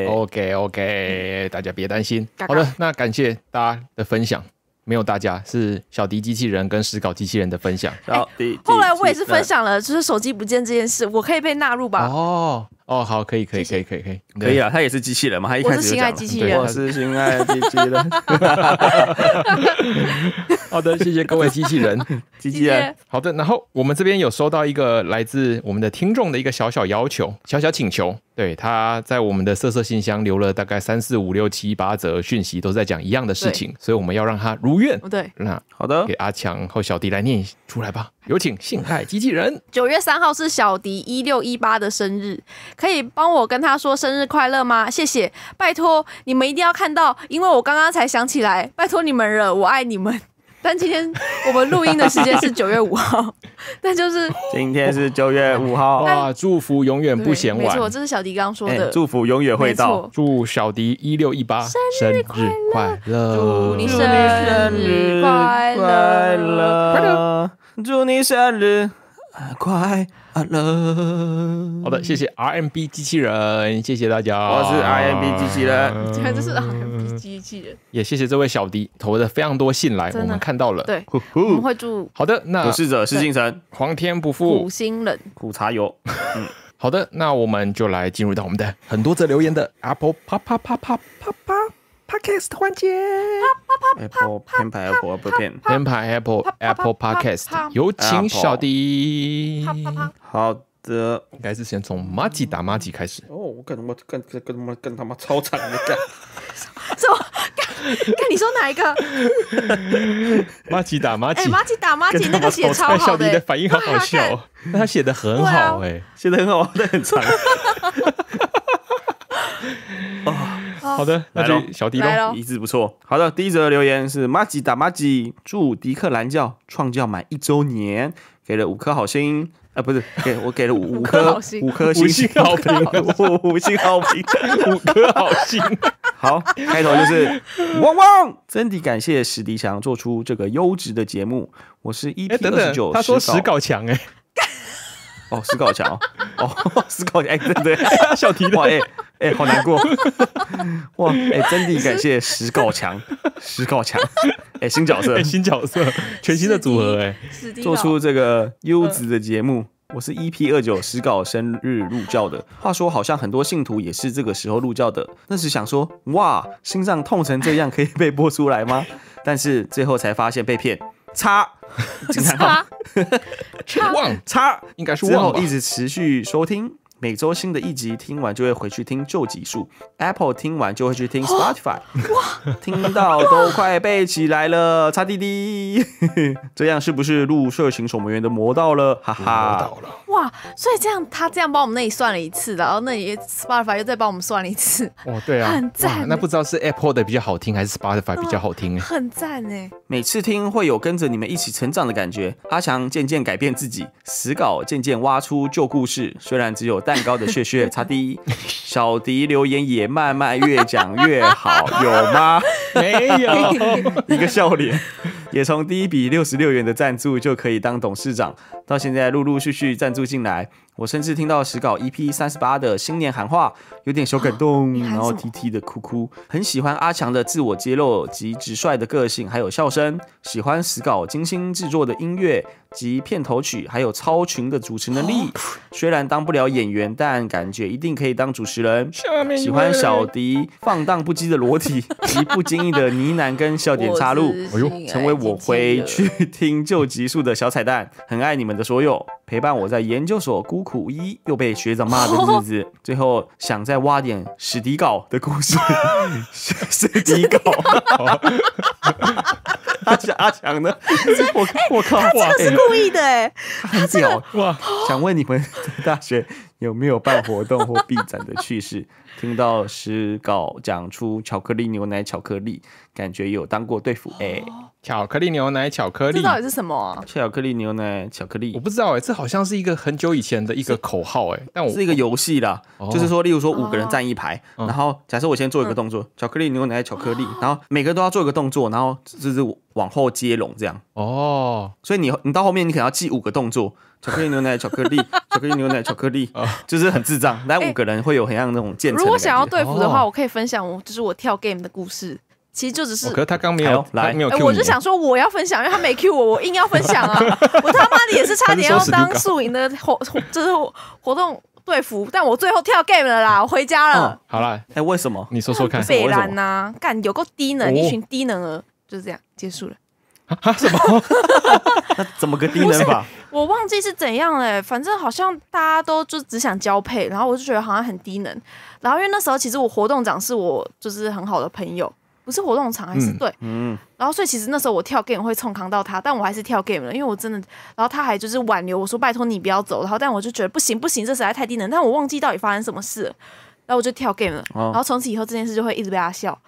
大家别担心。好的，那感谢大家的分享。没有大家，是小迪机器人跟史搞机器人的分享。 后来我也是分享了，就是手机不见这件事，我可以被纳入吧？ 好，可以啊，他也是机器人嘛，他一开始就讲了， 我是心爱机器人， 我是心爱机器人。 好的，谢谢各位机器人， 机器人。 好的，然后我们这边有收到一个来自我们的听众的一个小要求、小请求。对，他在我们的色色信箱留了大概3、4、5、6、7、8则讯息，都在讲一样的事情，所以我们要让他如愿。 对， 那好的， 给阿强和小迪来念出来吧。有请性爱机器人。 9月3号是小迪1618的生日，可以帮我跟他说生日快乐吗？谢谢，拜托你们一定要看到，因为我刚刚才想起来，拜托你们了，我爱你们。但今天我们录音的时间是9月5号，但就是今天是9月5号。 哇，祝福永远不嫌晚。 没错，这是小迪刚刚说的， 祝福永远会到。 祝小迪1618生日快乐， 祝你生日快乐， 祝你生日快乐。 好的，谢谢 RMB 机器人，谢谢大家。 我是 RMB 机器人， 这是 RMB 机器人。 也谢谢这位小迪投的非常多信来，我们看到了。 对，我们会祝。 好的，那有事者是精神， 皇天不负苦心人， 苦茶油。 好的，那我们就来进入到我们的很多则留言的 Apple Podcast 环节。 Apple 偏牌 Apple Podcast， 有请小迪。 好的， 应该是先从马吉打马吉开始。 我干他妈超长的干。 什么？看你说哪一个？ 马吉打马吉， 马吉打马吉那个写超好的。 小迪的反应好好笑，他写的很好写的很好，但很长。 好的，那就小迪咯， 一字不错。好的，第一则留言是马吉打马吉，祝迪克蓝教创教满1周年，给了5颗好心。不是，我给了5颗星 5颗星好评 ，5星好评 ，5颗好心。 好，开头就是汪汪，真的感谢史迪强做出这个优质的节目。我是 EP29， 他说史搞强史搞强史搞强，对， 小迪的哇，好难过，哇，真的感谢史搞强，新角色， 全新的组合， 做出这个优质的节目。我是 EP29史搞生日入教的，话说好像很多信徒也是这个时候入教的，那时想说，哇，心脏痛成这样可以被播出来吗？但是最后才发现被骗，叉，应该是忘吧。之后一直持续收听，每周新的一集听完就会回去听旧集数 ，Apple 听完就会去听 Spotify， 听到都快背起来了，擦滴滴，这样是不是入社群守门员的魔道了？哈哈， 哇，所以他这样帮我们那里算了一次，然后那里 Spotify 又再帮我们算了一次， 对啊， 很赞。 那不知道是 Apple 的比较好听，还是 Spotify 比较好听？ 很赞每次听会有跟着你们一起成长的感觉。阿强渐渐改变自己，死稿渐渐挖出旧故事，虽然只有蛋糕的血血擦滴，小迪留言也慢慢越讲越好，有吗？ 没有， 一个笑脸。 也从第一笔66元的赞助就可以当董事长，到现在陆陆续续赞助进来。我甚至听到史稿 EP38 的新年喊话，有点小感动，然后 TT 的哭哭。很喜欢阿强的自我揭露及直率的个性，还有笑声。喜欢史稿精心制作的音乐及片头曲，还有超群的主持能力。虽然当不了演员，但感觉一定可以当主持人。喜欢小迪放荡不羁的裸体及不经意的呢喃跟笑点插入，成为我回去听旧集数的小彩蛋。很爱你们的所有，陪伴我在研究所孤苦一又被学长骂的日子。最后想再挖点史迪稿的故事。史迪稿。阿强呢？我靠！ 他这个是故意的哎， 很屌哇！想问你们在大学有没有办活动或 B 展的趣事？听到史稿讲出巧克力牛奶巧克力，感觉有当过队服哎。 巧克力牛奶巧克力， 这到底是什么啊？ 巧克力牛奶巧克力， 我不知道哎，这好像是一个很久以前的一个口号哎，但我是一个游戏啦，就是说，例如说5个人站一排，然后假设我先做一个动作，巧克力牛奶巧克力，然后每个都要做一个动作，然后就是往后接龙这样。哦，所以你到后面你可能要记5个动作。巧克力牛奶巧克力，巧克力牛奶巧克力，就是很智障，但5个人会有很像那种渐层的感觉。 如果想要对付的话，我可以分享就是我跳 game 的故事。其实就只是， 可是他刚没有来，没有 Q 你。 我就想说我要分享，因为他没 Q 我，我硬要分享啊！我他妈的也是差点要当宿营的就是活动队服，但我最后跳 game 了啦，我回家了。 好啦， 为什么？ 你说说看。 北兰呐，干有够低能，一群低能儿，就是这样结束了。 什么？ 那怎么个低能法？ 我忘记是怎样了，反正好像大家都就只想交配，然后我就觉得好像很低能。然后因为那时候其实我活动长是我就是很好的朋友，不是活动场还是对，然后所以其实那时候我跳 game 会冲康到他，但我还是跳 game 了，因为我真的，然后他还就是挽留我说拜托你不要走，然后但我就觉得不行，这实在太低能，但我忘记到底发生什么事了，然后我就跳 game 了，然后从此以后这件事就会一直被他笑。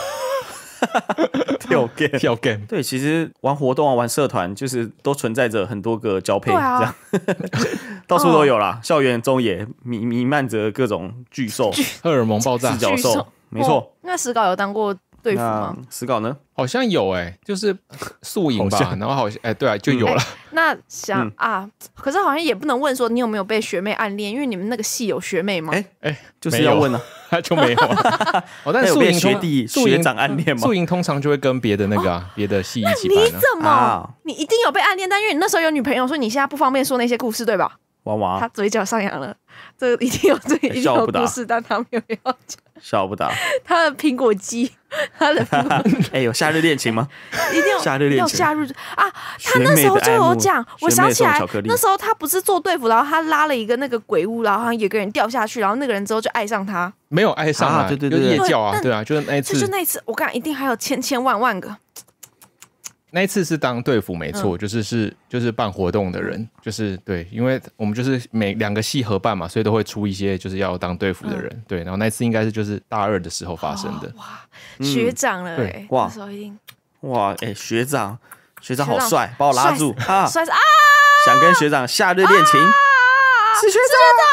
跳 game， 对，其实玩活动啊，玩社团，就是都存在着很多个交配，这样到处都有啦。校园中也弥漫着各种巨兽， 荷尔蒙爆炸， 四角兽，没错。 那史稿有当过队服吗？ 史稿呢？ 好像有哎，就是宿营吧，然后好像对啊，就有了。 那想可是好像也不能问说你有没有被学妹暗恋，因为你们那个系有学妹吗？ 就是要问啊， 就没有。但宿营学弟学长暗恋吗？ 宿营通常就会跟别的别的系一起班。 你怎么？你一定有被暗恋，但因为你那时候有女朋友，所以你现在不方便说那些故事，对吧？ 哇， 他嘴角上扬了，这个一定有故事，但他没有要讲。 笑不打他的苹果肌，他的苹果有夏日恋情吗？ 一定有夏日恋情， 要夏日啊！他那时候就有讲，我想起来，那时候他不是做队服，然后他拉了一个那个鬼屋，然后好像有个人掉下去，然后那个人之后就爱上他， 没有爱上啊，对，夜教啊，对啊，就是那一次， 就那一次，我跟你讲，一定还有千万个。 那一次是当队服没错，就是办活动的人，就是对，因为我们就是每2个系合办嘛，所以都会出一些就是要当队服的人，对，然后那次应该是就是大2的时候发生的。 哇，学长了哎，那时候一定哇学长好帅，把我拉住啊， 帅啊！ 想跟学长夏日恋情，是学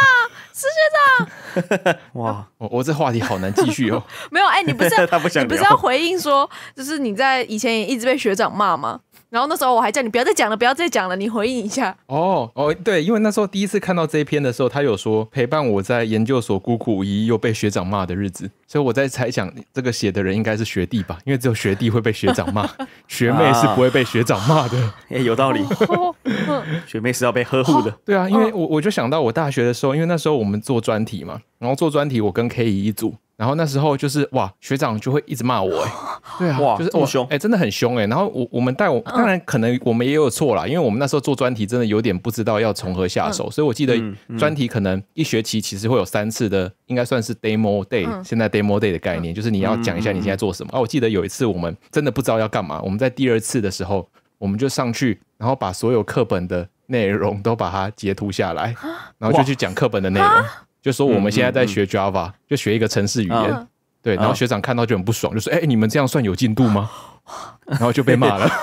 长，哇！ 我这话题好难继续哦。 没有你不是你不是要回应说，就是你在以前也一直被学长骂吗？然后那时候我还叫你不要再讲了，你回应一下。 对，因为那时候第一次看到这一篇的时候，他有说陪伴我在研究所孤苦无依又被学长骂的日子，所以我在猜想这个写的人应该是学弟吧，因为只有学弟会被学长骂，学妹是不会被学长骂的。 有道理，学妹是要被呵护的。 对啊，因为我就想到我大学的时候，因为那时候我们做专题嘛，然后做专题我跟 K 一组。然后那时候就是学长就会一直骂我对啊，就是这么凶真的很凶然后我们当然可能我们也有错啦，因为我们那时候做专题真的有点不知道要从何下手，所以我记得专题可能一学期其实会有3次的，应该算是 demo day，现在 demo day 的概念就是你要讲一下你现在做什么我记得有一次我们真的不知道要干嘛，我们在第2次的时候我们就上去，然后把所有课本的内容都把它截图下来，然后就去讲课本的内容。就说我们现在在学 Java，就学一个程式语言，对，然后学长看到就很不爽，就说：“你们这样算有进度吗？”然后就被骂了。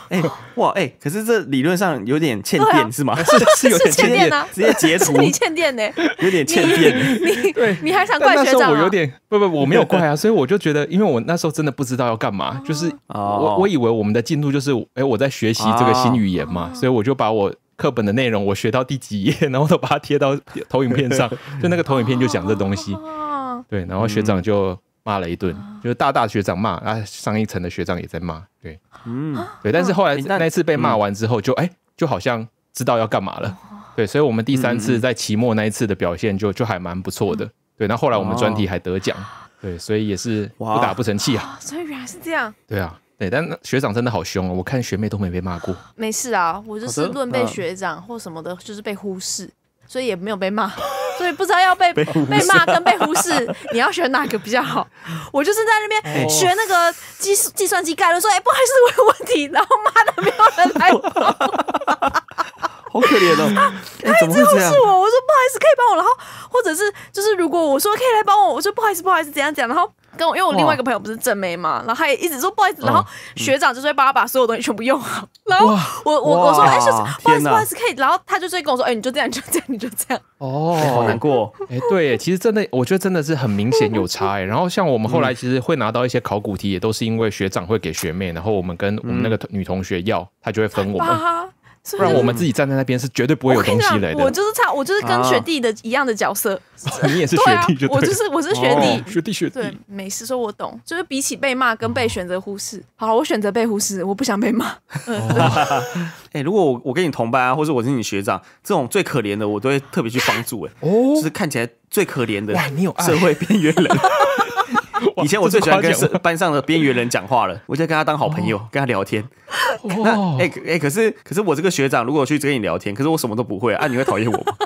哇可是这理论上有点欠电是吗？ 是有点欠电啊， 直接截图， 你欠电呢， 有点欠电。 你还想怪学长啊？ 那时候我有点我没有怪啊，所以我就觉得，因为我那时候真的不知道要干嘛，就是我以为我们的进度就是我在学习这个新语言嘛，所以我就把我课本的内容我学到第几页，然后都把它贴到投影片上，就那个投影片就讲这东西。对，然后学长就骂了一顿，就是大学长骂，上一层的学长也在骂，对，对，但是后来那一次被骂完之后，就好像知道要干嘛了，对，所以我们第3次在期末那一次的表现就还蛮不错的，对，那后来我们专题还得奖，对，所以也是不打不成器啊， 所以原来是这样， 对啊。对，但学长真的好凶哦！我看学妹都没被骂过。 没事啊，我就是论被学长或什么的，就是被忽视，所以也没有被骂，所以不知道要被骂跟被忽视，你要选哪个比较好？我就是在那边学那个计算机概论，说不好意思，我有问题，然后妈的没有人来帮好可怜哦！怎么会这样？ 是我说不好意思，可以帮我，然后或者是就是如果我说可以来帮我，我说不好意思，怎样讲，然后因为我另外一个朋友不是正妹嘛，然后他也一直说不好意思，然后学长就是会帮他把所有东西全部用好，然后我说不好意思可以，然后他就是会跟我说你就这样你就这样好难过对，其实真的我觉得真的是很明显有差然后像我们后来其实会拿到一些考古题，也都是因为学长会给学妹，然后我们跟我们那个女同学要，他就会分我们。不然我们自己站在那边是绝对不会有东西来的。 我就是跟学弟的一样的角色。 你也是学弟就对了。 我是学弟， 学弟。 对，没事，说我懂。就是比起被骂跟被选择忽视，好，我选择被忽视，我不想被骂。 如果我跟你同班啊，或者我是你学长，这种最可怜的我都会特别去帮助就是看起来最可怜的社会边缘人。以前我最喜欢跟班上的边缘人讲话了，我就跟他当好朋友，跟他聊天。可是我这个学长如果去跟你聊天，可是我什么都不会你会讨厌我吗？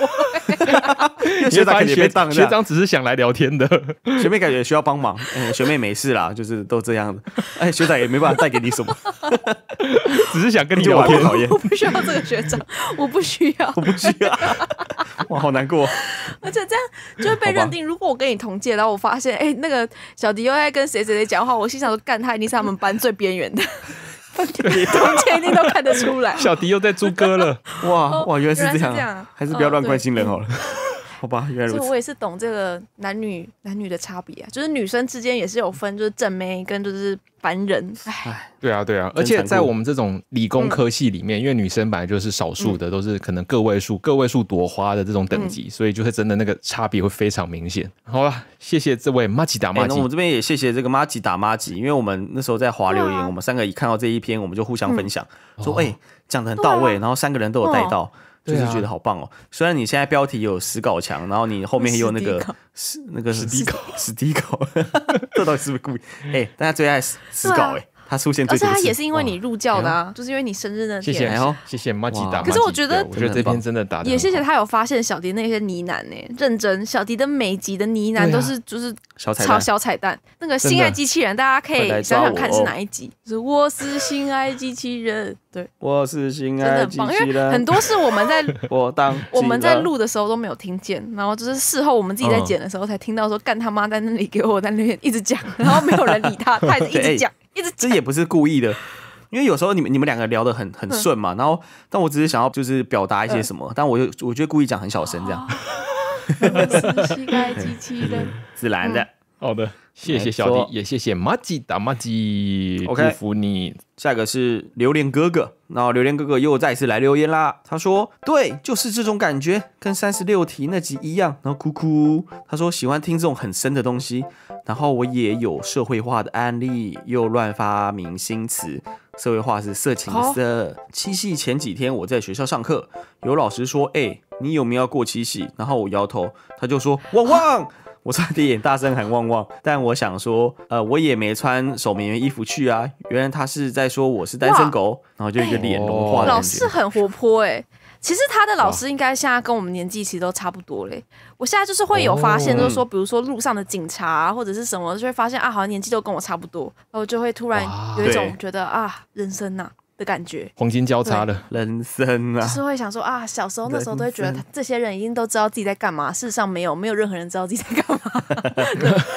学长感觉被当， 学长只是想来聊天的， 学妹感觉需要帮忙，学妹没事啦，就是都这样的。学长也没办法带给你什么， 只是想跟你聊天。 讨厌， 我不需要这个学长，我不需要。 哇，好难过。 而且这样就会被认定，如果我跟你同届，然后我发现那个小迪又在跟谁讲话，我心想说干，他一定是他们班最边缘的。同届一定都看得出来， 小迪又在猪哥了。 哇，原来是这样，还是不要乱关心人好了。好吧，原来如此。 所以我也是懂这个男女的差别就是女生之间也是有分，就是正妹跟就是凡人。 对啊，而且在我们这种理工科系里面，因为女生本来就是少数的，都是可能个位数朵花的这种等级，所以就会真的那个差别会非常明显。好了，谢谢这位马吉打马吉。 那我们这边也谢谢这个马吉打马吉，因为我们那时候在滑留言，我们3个一看到这一篇，我们就互相分享，说讲得很到位，然后3个人都有带到。就是觉得好棒哦！虽然你现在标题有死稿墙，然后你后面也有那个死底稿，这到底是不是故意？大家最爱死稿他出现最多次， 而且他也是因为你入教的就是因为你生日那天。 谢谢马吉打。 可是我觉得这篇真的打得也谢谢他有发现小迪那些呢喃认真，小迪的每集的呢喃都是就是小彩蛋。那个性爱机器人，大家可以想想看是哪一集，就是我是性爱机器人。对， 我是性爱机器人。 因为很多是我们在我们在录的时候都没有听见，然后就是事后我们自己在剪的时候才听到说干他妈在那里给我在那边一直讲，然后没有人理他，他也是一直讲。 这也不是故意的，因为有时候你们2个聊得很顺嘛，然后但我只是想要就是表达一些什么，但我觉得故意讲很小声这样。 膝盖机器人， 自然的。 好的，谢谢小弟，也谢谢马吉打马吉，祝福你。 下一个是榴莲哥哥，然后榴莲哥哥又再次来留言啦。他说：“对，就是这种感觉，跟36题那集一样。”然后哭哭。他说喜欢听这种很深的东西，然后我也有社会化的案例，又乱发明新词。社会化是色情色。七夕前几天我在学校上课，有老师说：“你有没有要过七夕？”然后我摇头，他就说：“旺旺。”我差点大声喊旺旺，但我想说，我也没穿守绵绵衣服去啊。原来他是在说我是单身狗，然后就一个脸融化的感觉。 老师很活泼其实他的老师应该现在跟我们年纪其实都差不多我现在就是会有发现，就是说，比如说路上的警察或者是什么，就会发现好像年纪都跟我差不多，然后就会突然有一种觉得人生的感觉， 黄金交叉的人生就是会想说小时候那时候都会觉得这些人一定都知道自己在干嘛，事实上没有任何人知道自己在干嘛。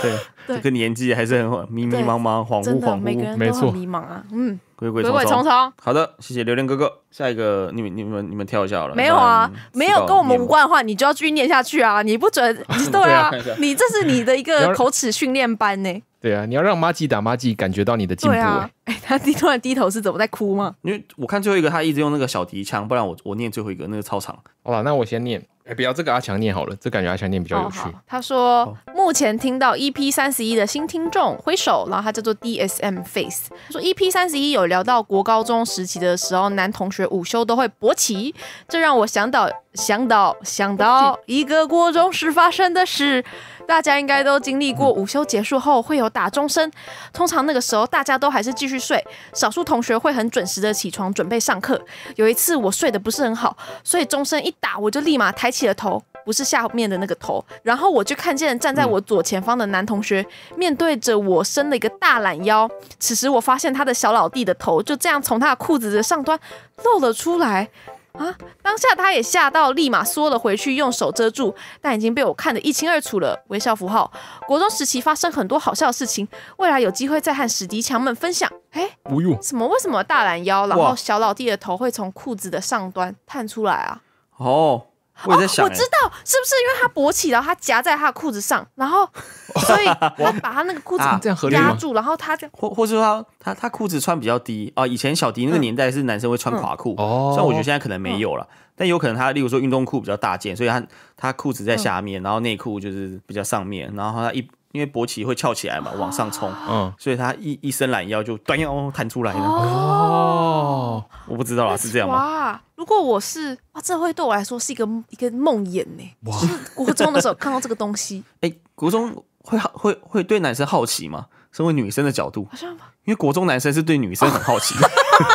这个年纪还是很迷迷茫茫、恍惚恍每个惚， 人都很迷茫啊。 鬼鬼鬼祟祟。 好的，谢谢榴莲哥哥。下一个你们跳一下好了。 没有啊，没有跟我们无关的话，你就要继续念下去啊！你不准，对啊，你这是你的一个口齿训练班呢。 对啊，你要让妈吉打妈吉感觉到你的进步。对啊，他突然低头是怎么在哭吗？ 因为我看最后一个他一直用那个小笛腔，不然我念最后一个那个超长。 好吧，那我先念。不要这个阿强念好了，这感觉阿强念比较有趣。 他说目前听到 EP31的新听众挥手，然后他叫做 DSM Face， 他说 EP31有聊到国高中时期的时候，男同学午休都会勃起，这让我想到一个国中时发生的事。大家应该都经历过午休结束后会有打钟声，通常那个时候大家都还是继续睡，少数同学会很准时的起床准备上课。有一次我睡得不是很好，所以钟声一打我就立马抬起了头，不是下面的那个头，然后我就看见站在我左前方的男同学面对着我伸了一个大懒腰，此时我发现他的小老弟的头就这样从他的裤子的上端露了出来。当下他也吓到，立马缩了回去，用手遮住，但已经被我看得一清二楚了。微笑符号。国中时期发生很多好笑的事情，未来有机会再和史迪强们分享。 不用什么？为什么大懒腰，然后小老弟的头会从裤子的上端探出来啊？ 我也在想， 我知道是不是因为他勃起，然后他夹在他的裤子上，然后所以他把他那个裤子压住，然后他就或是说他裤子穿比较低以前小迪那个年代是男生会穿垮裤，虽然我觉得现在可能没有了，但有可能他例如说运动裤比较大件，所以他裤子在下面，然后内裤就是比较上面，然后他因为勃起会翘起来嘛，往上冲，所以他一伸懒腰就短腰弹出来了。我不知道啦，是这样吗？ 哇，如果我是这会对我来说是一个梦魇呢。就是国中的时候看到这个东西， 国中会对男生好奇吗？身为女生的角度， 好像因为国中男生是对女生很好奇的，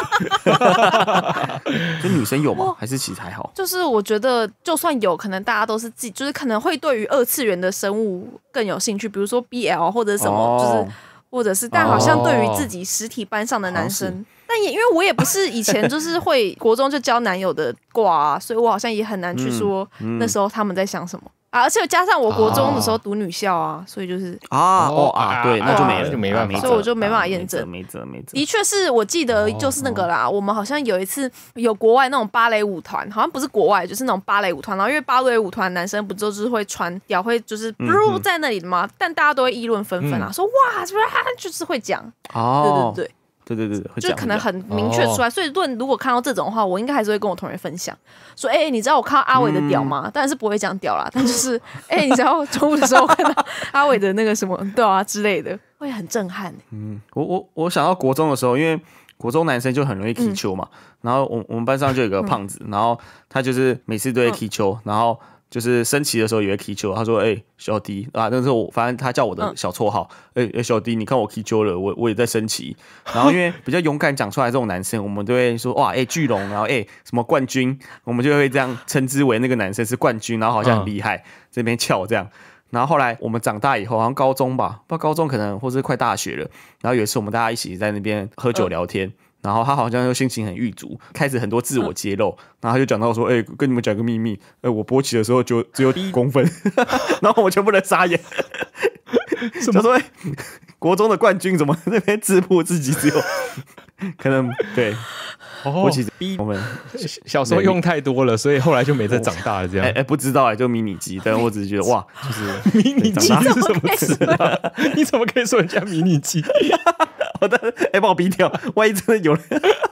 就女生有吗？还是其实还好？ 就是我觉得，就算有可能，大家都是自己，就是可能会对于二次元的生物更有兴趣，比如说 BL 或者什么，就是或者是，但好像对于自己实体班上的男生，但也因为我也不是以前就是会国中就交男友的挂所以我好像也很难去说那时候他们在想什么。而且加上我国中的时候读女校所以就是对，那就没了， 就没办法， 所以我就没办法验证。 没辙。 的确是我记得就是那个啦，我们好像有一次有国外那种芭蕾舞团，好像不是国外，就是那种芭蕾舞团。然后因为芭蕾舞团男生不就是会穿屌，会就是在那里的嘛，但大家都会议论纷纷说哇，是不是就是会讲？对，就可能很明确出来。所以如果看到这种的话，我应该还是会跟我同学分享，说你知道我看到阿伟的屌吗？当然是不会讲屌啦，但就是你知道中午的时候看到阿伟的那个什么之类的，会很震撼。 我想到国中的时候，因为国中男生就很容易踢球嘛，然后我们班上就有个胖子，然后他就是每次都会踢球，然后就是升旗的时候也会踢球，他说小迪那时候反正他叫我的小绰号，小迪你看我踢球了，我也在升旗。然后因为比较勇敢讲出来这种男生，我们都会说哇巨龙，然后什么冠军，我们就会这样称之为那个男生是冠军，然后好像很厉害，这边翘这样。然后后来我们长大以后，好像高中吧，不知道高中可能或是快大学了，然后有一次我们大家一起在那边喝酒聊天。然后他好像就心情很郁足，开始很多自我揭露，然后他就讲到说，跟你们讲个秘密，我勃起的时候就只有1公分，然后我全部人傻眼，就说国中的冠军怎么那边自曝自己只有可能对。我其实我们小时候用太多了，所以后来就没再长大了这样。 不知道就迷你鸡，但我只是觉得哇，就是迷你鸡是什么词啊？你怎么可以说人家迷你鸡？ 我的帮我逼掉，万一真的有人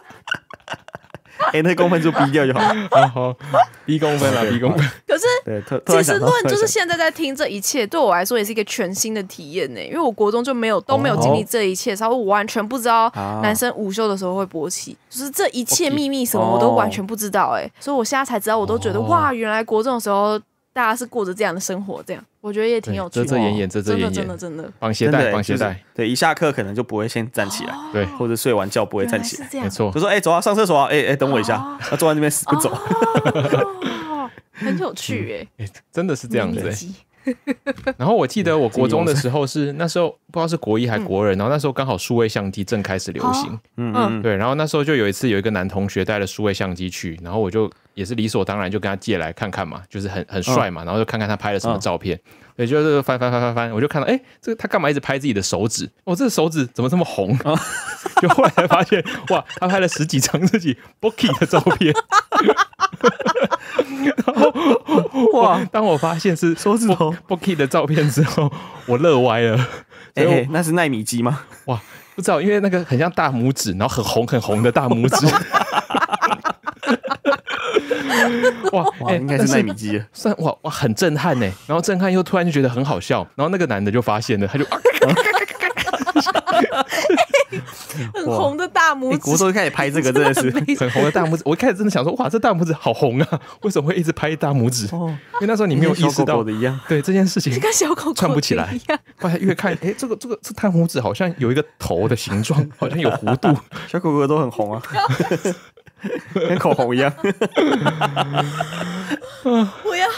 那公分就逼掉就好。 好，1公分了，1公分。 可是其实论就是现在在听这一切，对我来说也是一个全新的体验呢。因为我国中就都没有经历这一切，然后我完全不知道男生午休的时候会勃起，就是这一切秘密什么我都完全不知道所以我现在才知道，我都觉得哇，原来国中的时候大家是过着这样的生活，这样我觉得也挺有趣的。 遮掩， 真的。 绑鞋带， 对，一下课可能就不会先站起来，对，或者睡完觉不会站起来， 没错。 就说走啊，上厕所啊，等我一下，他坐在那边不走， 很有趣真的是这样子然后我记得我国中的时候那时候不知道是国一还国二，然后那时候刚好数位相机正开始流行，对，然后那时候就有一次有一个男同学带了数位相机去，然后我就也是理所当然就跟他借来看看嘛，就是很帅嘛，然后就看看他拍了什么照片。对，就是翻，我就看到，这个他干嘛一直拍自己的手指？这个手指怎么这么红？就后来才发现，哇，他拍了10几张自己 Boki 的照片。然后，哇，当我发现是手指头 Boki 的照片之后，我乐歪了。 那是奈米机吗？ 哇，不知道，因为那个很像大拇指，然后很红的大拇指。 哇，应该是奈米机了， 算哇很震撼呢。然后震撼又突然就觉得很好笑，然后那个男的就发现了，他就很红的大拇指。 国中一开始拍这个真的是很红的大拇指，我一开始真的想说，哇，这大拇指好红啊，为什么会一直拍大拇指？因为那时候你没有意识到对这件事情， 跟小狗串不起来。后来越看，这大拇指好像有一个头的形状，好像有弧度。 小狗狗都很红啊。跟口红一样。 我要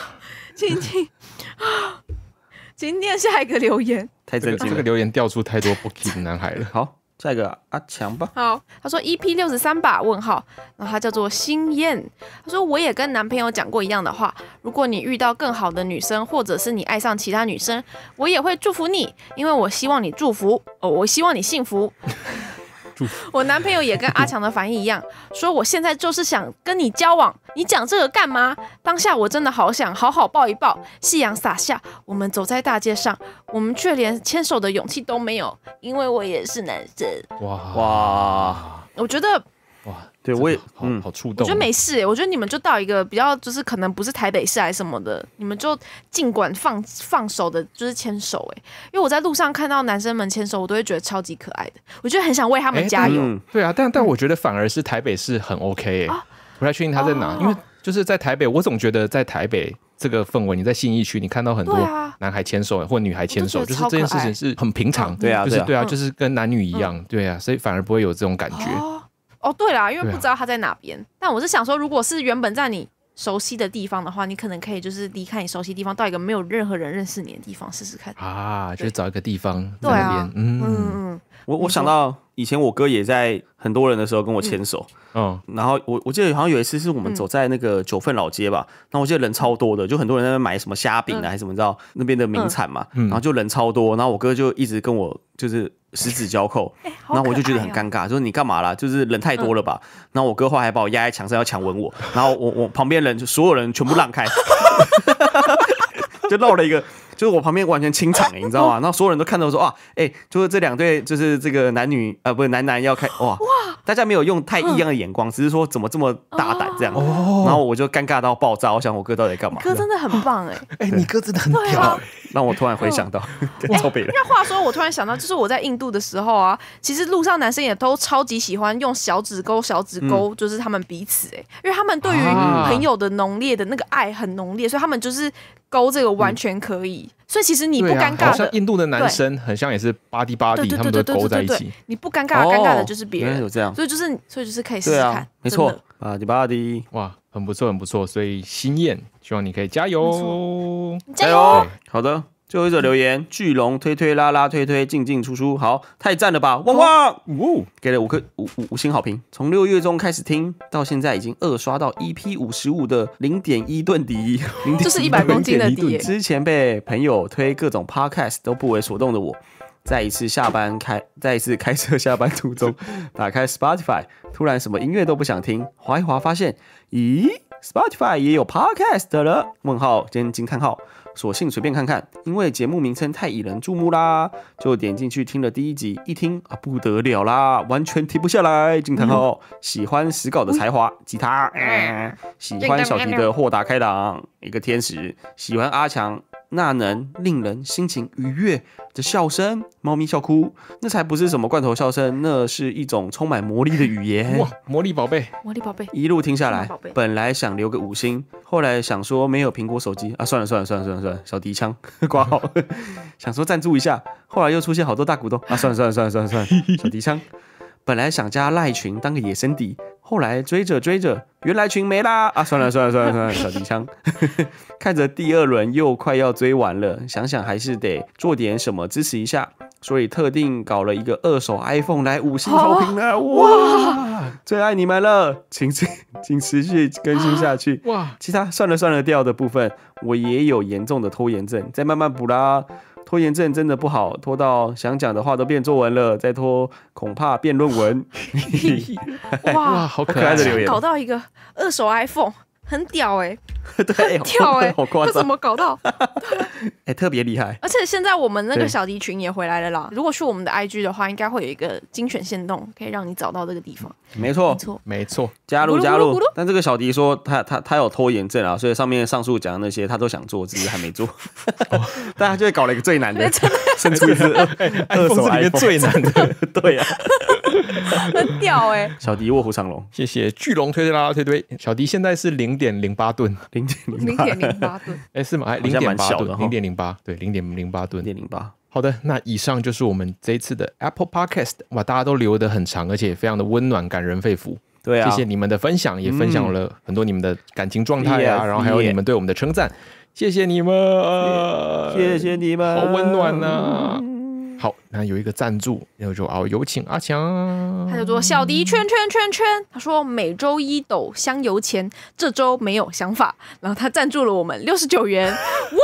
请念下一个留言。 太震惊了， 这个留言调出太多 Boki 的男孩了。 好，下一个阿强吧。 好，他说 EP63吧？问号，然后他叫做新燕。他说我也跟男朋友讲过一样的话，如果你遇到更好的女生，或者是你爱上其他女生，我也会祝福你，因为我希望你祝福我希望你幸福。我男朋友也跟阿强的反应一样，说我现在就是想跟你交往，你讲这个干嘛？当下我真的好想好好抱一抱，夕阳洒下，我们走在大街上，我们却连牵手的勇气都没有，因为我也是男生。 哇， 我觉得哇， 对我也好触动。 我觉得没事我觉得你们就到一个比较就是可能不是台北市还是什么的，你们就尽管放手的，就是牵手因为我在路上看到男生们牵手，我都会觉得超级可爱的，我觉得很想为他们加油。 对啊，但我觉得反而是台北市很 OK 不太确定他在哪，因为就是在台北，我总觉得在台北这个氛围，你在信义区，你看到很多男孩牵手或女孩牵手，就是这件事情是很平常， 对啊， 就是跟男女一样，对啊，所以反而不会有这种感觉。 对啦，因为不知道他在哪边，但我是想说，如果是原本在你熟悉的地方的话，你可能可以就是离开你熟悉的地方，到一个没有任何人认识你的地方试试看就是找一个地方在那边。 我想到以前我哥也在很多人的时候跟我牵手，然后我记得好像有一次是我们走在那个九份老街吧，然后我记得人超多的，就很多人在那边买什么虾饼还是什么，你知道那边的名产嘛，然后就人超多，然后我哥就一直跟我就是十指交扣，然后我就觉得很尴尬，就是你干嘛啦？就是人太多了吧？然后我哥后来还把我压在墙上要强吻我，然后我旁边人就所有人全部让开，就漏了一个。就是我旁边完全清场你知道吗？然后所有人都看到说就是这两对就是这个男女不是男要开哇，大家没有用太异样的眼光，只是说怎么这么大胆这样，然后我就尴尬到爆炸，我想我哥到底干嘛？ 哥真的很棒你哥真的很屌让我突然回想到超北人。 那话说我突然想到，就是我在印度的时候啊，其实路上男生也都超级喜欢用小指勾，就是他们彼此因为他们对于朋友的浓烈的那个爱很浓烈，所以他们就是勾这个完全可以。所以其实你不尴尬的， 好像印度的男生很像也是body，他们都勾在一起。 你不尴尬，尴尬的就是别人。 有这样， 所以就是可以试试看。 没错，body， 哇，很不错。所以新燕，希望你可以加油， 加油！ 好的。最后一则留言，巨龙推推拉拉推推进进出出，好，太赞了吧！汪汪，给了五星好评。从6月中开始听，到现在已经2刷到 EP55的0.1吨底， 就是100公斤的底。 之前被朋友推各种 podcast 都不为所动的我，再一次开车下班途中，打开 Spotify， 突然什么音乐都不想听，滑一滑发现，咦 ，Spotify 也有 podcast 了？问号兼惊叹号。索性随便看看，因为节目名称太引人注目啦，就点进去听了第1集，一听不得了啦，完全停不下来！惊叹号！喜欢史稿的才华，吉他，喜欢小迪的豁达开朗，一个天使，喜欢阿强那能令人心情愉悦的笑声，猫咪笑哭，那才不是什么罐头笑声，那是一种充满魔力的语言。 哇，魔力宝贝， 一路听下来，本来想留个5星，后来想说没有苹果手机啊，算了，小迪枪挂号，想说赞助一下，后来又出现好多大股东啊，算了，小迪枪。本来想加赖群当个野生底， 后来追着追着，原来群没啦啊！算了，小笛枪。看着第2轮又快要追完了，想想还是得做点什么支持一下，所以特定搞了一个2手 iPhone 来5星好评了。哇，最爱你们了，请持续更新下去。哇，其他算了掉的部分，我也有严重的拖延症，再慢慢补啦。拖延症真的不好，拖到想讲的话都变作文了，再拖恐怕变论文。 哇， 好可爱的留言， 搞到一个2手 iPhone， 很屌哎、 对， 很屌哎、 好夸张， 这怎么搞到？ 特别厉害。 而且现在我们那个小迪群也回来了啦。如果去我们的 IG 的话，应该会有一个精选限动，可以让你找到这个地方。 没错，加入。但这个小迪说他有拖延症啊，所以上面上述讲的那些他都想做，只是还没做。但他就会搞了一个最难的，甚至是2手 iPhone 里面最难的。 对啊， 很屌哎、 小迪卧虎藏龙， 谢谢巨龙推推。小迪现在是0.08吨 ，0.08吨， 是吗？0.8吨，0.08，对，0.08吨 ，0.08。 好的，那以上就是我们这一次的 Apple Podcast， 哇，大家都留得很长，而且非常的温暖，感人肺腑。 对啊， 谢谢你们的分享，也分享了很多你们的感情状态啊，然后还有你们对我们的称赞，谢谢你们， 谢谢你们， 好温暖啊。好，那有一个赞助，然后就有请阿强， 他叫做小迪圈，他说每周1斗香油钱，这周没有想法，然后他赞助了我们69元，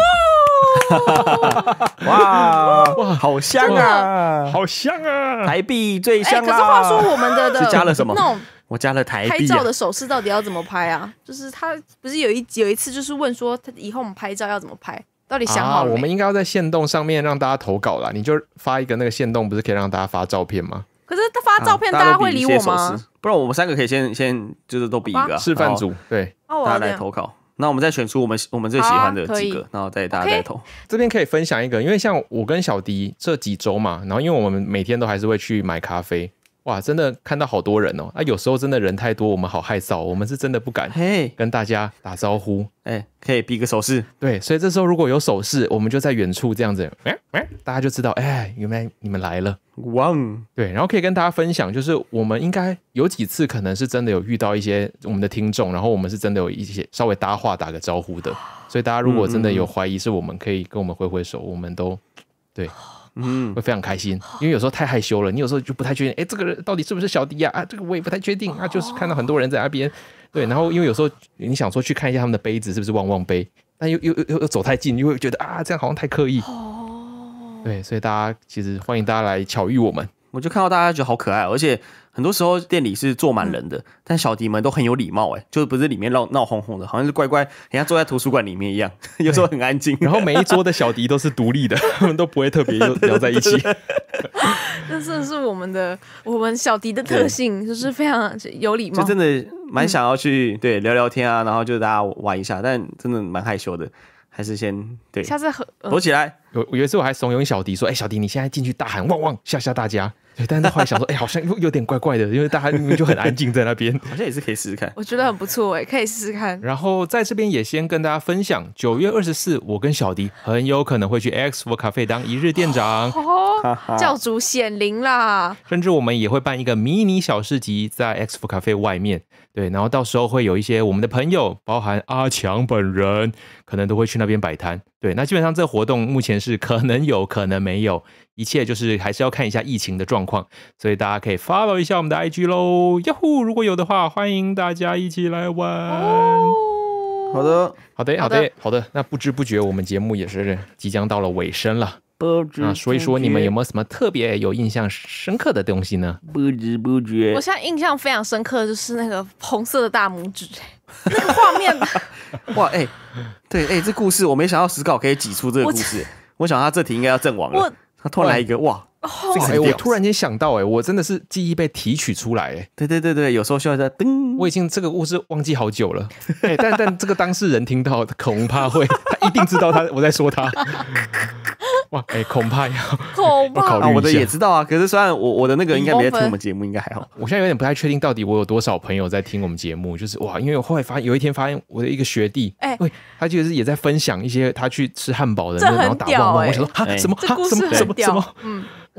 哇，好香啊， 好香啊， 台币最香啦。 可是话说我们的是加了什么？ 那种我加了台币、 拍照的手势到底要怎么拍啊？就是他不是有一次就是问说，他以后我们拍照要怎么拍？到底想好了没？ 我们应该要在限动上面让大家投稿啦，你就发一个那个限动，不是可以让大家发照片吗？ 可是他发照片，大家会理我吗？ 不然我们3个可以先就是都比一个示范组，对， 大家来投稿。那我们再选出我们最喜欢的几个，然后大家再投。 这边可以分享一个，因为像我跟小迪这几周嘛，然后因为我们每天都还是会去买咖啡。哇，真的看到好多人哦！有时候真的人太多，我们好害臊，我们是真的不敢跟大家打招呼。 可以比个手势， 对，所以这时候如果有手势，我们就在远处这样子，大家就知道，原来你们来了。 哇， 对，然后可以跟大家分享，就是我们应该有几次可能是真的有遇到一些我们的听众，然后我们是真的有一些稍微搭话打个招呼的，所以大家如果真的有怀疑是我们，可以跟我们挥挥手，我们都对。会非常开心，因为有时候太害羞了，你有时候就不太确定，这个人到底是不是小迪啊？这个我也不太确定啊，就是看到很多人在那边，对，然后因为有时候你想说去看一下他们的杯子是不是旺旺杯，但又走太近，又会觉得这样好像太刻意，对，所以大家其实欢迎大家来巧遇我们。 我就看到大家觉得好可爱，而且很多时候店里是坐满人的，但小迪们都很有礼貌，就不是里面闹哄哄的，好像是乖乖，人家坐在图书馆里面一样，有时候很安静。 然后每一桌的小迪都是独立的，他们都不会特别聊在一起。 这是我们小迪的特性，就是非常有礼貌， 就真的蛮想要去聊聊天啊，然后就大家玩一下，但真的蛮害羞的。还是先对， 下次躲起来。 有一次我还怂恿小迪说：“小迪，你现在进去大喊旺旺，吓大家。”对，但是后来想说，好像有点怪怪的，因为大家明明就很安静在那边， 好像也是可以试试看。 我觉得很不错可以试试看。 然后在这边也先跟大家分享，9月24，我跟小迪很有可能会去 X4 咖啡当1日店长， 教主显灵啦！ 甚至我们也会办一个迷你小市集在 X4 咖啡外面。对，然后到时候会有一些我们的朋友，包含阿强本人，可能都会去那边摆摊。对，那基本上这个活动目前是可能有，可能没有，一切就是还是要看一下疫情的状况，所以大家可以 follow 一下我们的 IG 咯。呀呼，如果有的话，欢迎大家一起来玩。 好的，那不知不觉我们节目也是即将到了尾声了。那说一说你们有没有什么特别有印象深刻的东西呢？ 不知不觉， 我现在印象非常深刻的就是那个红色的大拇指，那个画面哇，对，这故事我没想到史稿可以挤出这个故事，我想他这题应该要阵亡了，他突然来一个哇， 我突然间想到我真的是记忆被提取出来对，有时候需要在噔， 我已经这个故事忘记好久了，但这个当事人听到恐怕会，他一定知道我在说他。哇，恐怕要考虑一下。 我的也知道啊，可是虽然我的那个应该没在听我们节目，应该还好。 我现在有点不太确定到底我有多少朋友在听我们节目，就是哇，因为我后来有一天发现我的一个学弟，他就是也在分享一些他去吃汉堡的，然后打旺旺，我想说什么， 这故事很屌，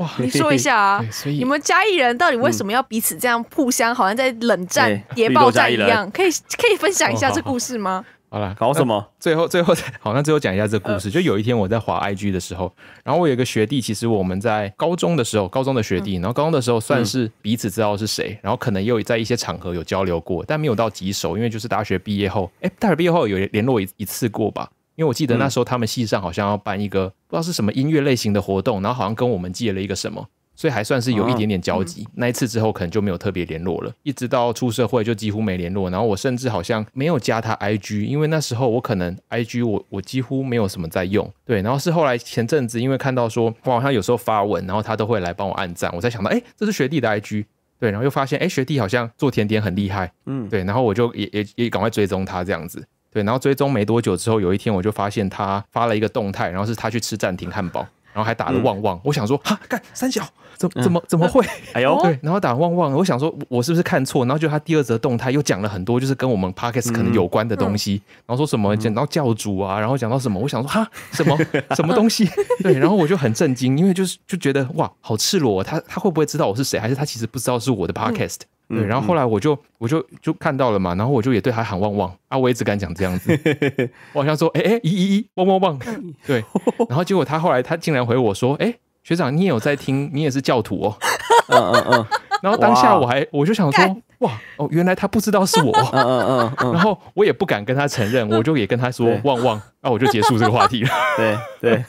哇， 你说一下啊， 所以你们嘉义人到底为什么要彼此这样互相，好像在冷战、谍报战一样？可以分享一下这故事吗？ 好啦， 搞什么？ 最后好像最后讲一下这个故事。就有一天我在滑 IG 的时候，然后我有一个学弟，其实我们在高中的学弟，然后高中的时候算是彼此知道是谁，然后可能也有在一些场合有交流过，但没有到极熟，因为就是大学毕业后有联络一次过吧。因为我记得那时候他们系上好像要办一个不知道是什么音乐类型的活动，然后好像跟我们借了一个什么。所以还算是有一点点交集，那一次之后可能就没有特别联络了，一直到出社会就几乎没联络。然后我甚至好像没有加他 IG， 因为那时候我可能 IG 我几乎没有什么在用。对，然后是后来前阵子因为看到说我好像有时候发文，然后他都会来帮我按赞，我才想到这是学弟的 IG。对，然后又发现学弟好像做甜点很厉害，对，然后我就也赶快追踪他这样子。对，然后追踪没多久之后，有一天我就发现他发了一个动态，然后是他去吃暂停汉堡，然后还打了旺旺。我想说哈，干三小怎么会？哎呦，对，然后打旺旺，我想说我是不是看错？然后就他第二则动态又讲了很多就是跟我们 Podcast 可能有关的东西，然后说什么讲到教主啊，然后讲到什么，我想说哈什么东西？对，然后我就很震惊，因为就觉得哇，好赤裸，他会不会知道我是谁？还是他其实不知道是我的 Podcast？对，然后后来我就看到了嘛，然后我就也对他喊旺旺啊，我也只敢讲这样子，我好像说旺旺旺，对，然后结果他后来他竟然回我说，学长你也有在听，你也是教徒哦，然后当下我就想说，哇哦，原来他不知道是我，然后我也不敢跟他承认，我就也跟他说旺旺，那我就结束这个话题了， 对。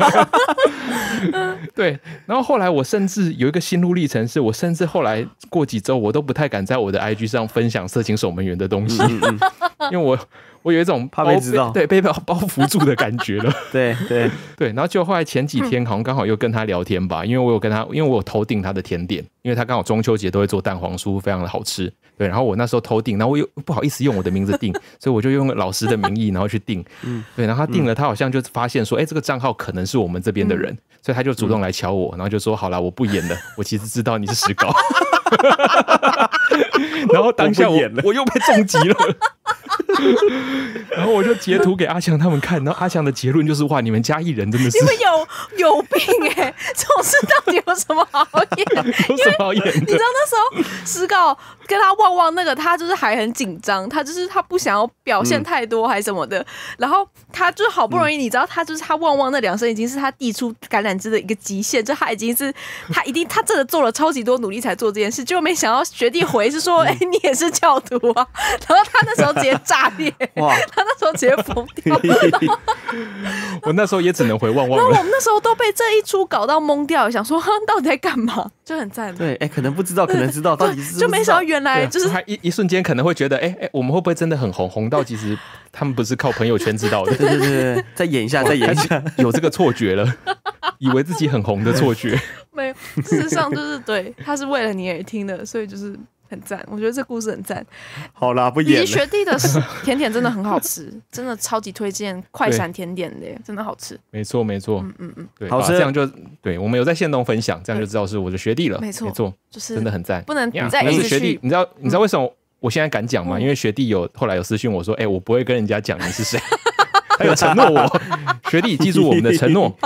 对，然后后来我甚至有一个心路历程，是我甚至后来过几周我都不太敢在我的 IG 上分享色情守门员的东西，因为我有一种怕被知道， 对，被包袱住的感觉了。 对， 然后就后来前几天好像刚好又跟他聊天吧，因为我有偷订他的甜点，因为他刚好中秋节都会做蛋黄酥，非常的好吃。对，然后我那时候偷订，然后我又不好意思用我的名字订，所以我就用老师的名义然后去订。对，然后他订了，他好像就发现说，这个账号可能是我们这边的人，所以他就主动来敲我，然后就说好啦，我不演了，我其实知道你是实稿。然后当下我又被重击了。然后我就截图给阿强他们看，然后阿强的结论就是哇，你们嘉义人真的是你们有病这种事到底有什么好演？ 有什么好演的？你知道那时候实稿跟他旺旺那个，他就是还很紧张，他不想要表现太多还是什么的，然后他就好不容易，你知道他旺旺那2声已经是他递出橄榄枝的一个极限，就他已经是他真的做了超级多努力才做这件事，结果没想到学弟回是说你也是教徒啊，然后他那时候直接炸裂，哇，他那时候直接疯掉。 我那时候也只能回旺旺了。 然后我们那时候都被这一出搞到懵掉，想说到底在干嘛，就很赞。 对，可能不知道，可能知道，到底是就没想到原来就是他一瞬间可能会觉得，我们会不会真的很红到其实他们不是靠朋友圈知道的？ 对，再演一下， 有这个错觉了，以为自己很红的错觉。 没有，事实上就是对，他是为了你而听的，所以就是很赞。我觉得这故事很赞。 好啦，不演了。 以及学弟的甜点真的很好吃，真的超级推荐快闪甜点的，真的好吃。 没错，对， 好吃。 这样就对，我们有在限动分享，这样就知道是我的学弟了。 没错，就是真的很赞， 不能再一直学弟，你知道为什么我现在敢讲吗？因为学弟后来有私讯我说，我不会跟人家讲你是谁。他有承诺我，学弟记住我们的承诺。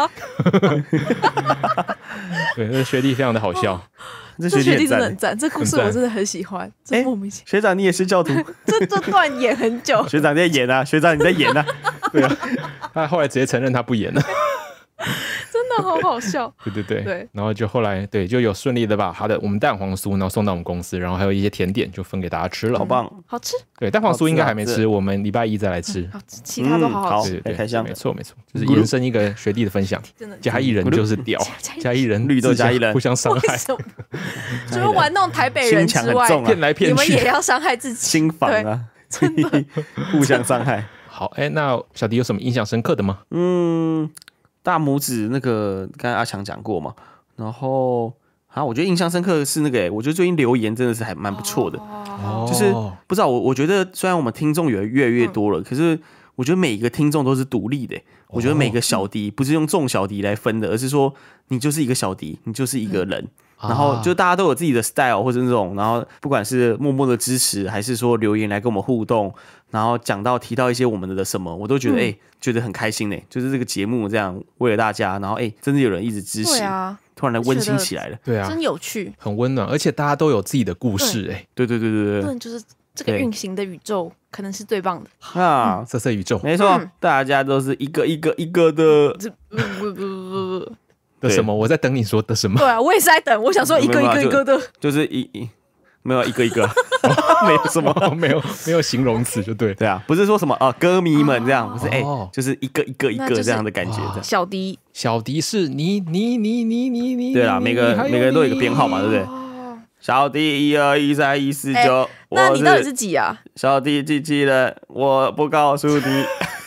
对，那学弟非常的好笑， 这学弟真的很赞，这故事我真的很喜欢。莫名其妙， 学长你也是教徒， 这段演很久。 学长你在演啊，学长你在演啊， 对啊，他后来直接承认他不演了。 真的好好笑。 对，然后就后来就有顺利的把我们蛋黄酥然后送到我们公司，然后还有一些甜点就分给大家吃了， 好棒， 好吃。 对，蛋黄酥应该还没吃，我们礼拜一再来吃。 其他都好好吃， 对，开箱。没错，就是延伸一个学弟的分享。真的，嘉义人就是屌，嘉义人绿豆嘉义人互相伤害， 除了玩弄台北人之外， 骗来骗去， 你们也要伤害自己， 心防啊，真的互相伤害。 好，那小迪有什么印象深刻的吗？ 大拇指那个，刚才阿强讲过嘛，然后我觉得印象深刻的是那个，我觉得最近留言真的是还蛮不错的，就是不知道我觉得虽然我们听众越来越多了，可是我觉得每一个听众都是独立的，我觉得每个小迪不是用众小迪来分的，而是说你就是一个小迪，你就是一个人。然后就大家都有自己的 style 或者那种，然后不管是默默的支持，还是说留言来跟我们互动，然后提到一些我们的什么，我都觉得觉得很开心呢。就是这个节目这样为了大家，然后真的有人一直支持， 突然的温馨起来了。 对啊， 真有趣， 很温暖，而且大家都有自己的故事哎。 对， 就是这个运行的宇宙可能是最棒的啊， 色色宇宙， 没错，大家都是一个的。 的什么？我在等你说的什么？ 对啊，我也是在等，我想说一个的， 就是没有一个，没有什么， 没有形容词就对。 对啊，不是说什么歌迷们这样，不是就是一个这样的感觉。 小迪是你， 对啊，每个人都有一个编号嘛，对不对？小弟1213149， 那你到底是几啊？ 小弟机人，我不告诉你。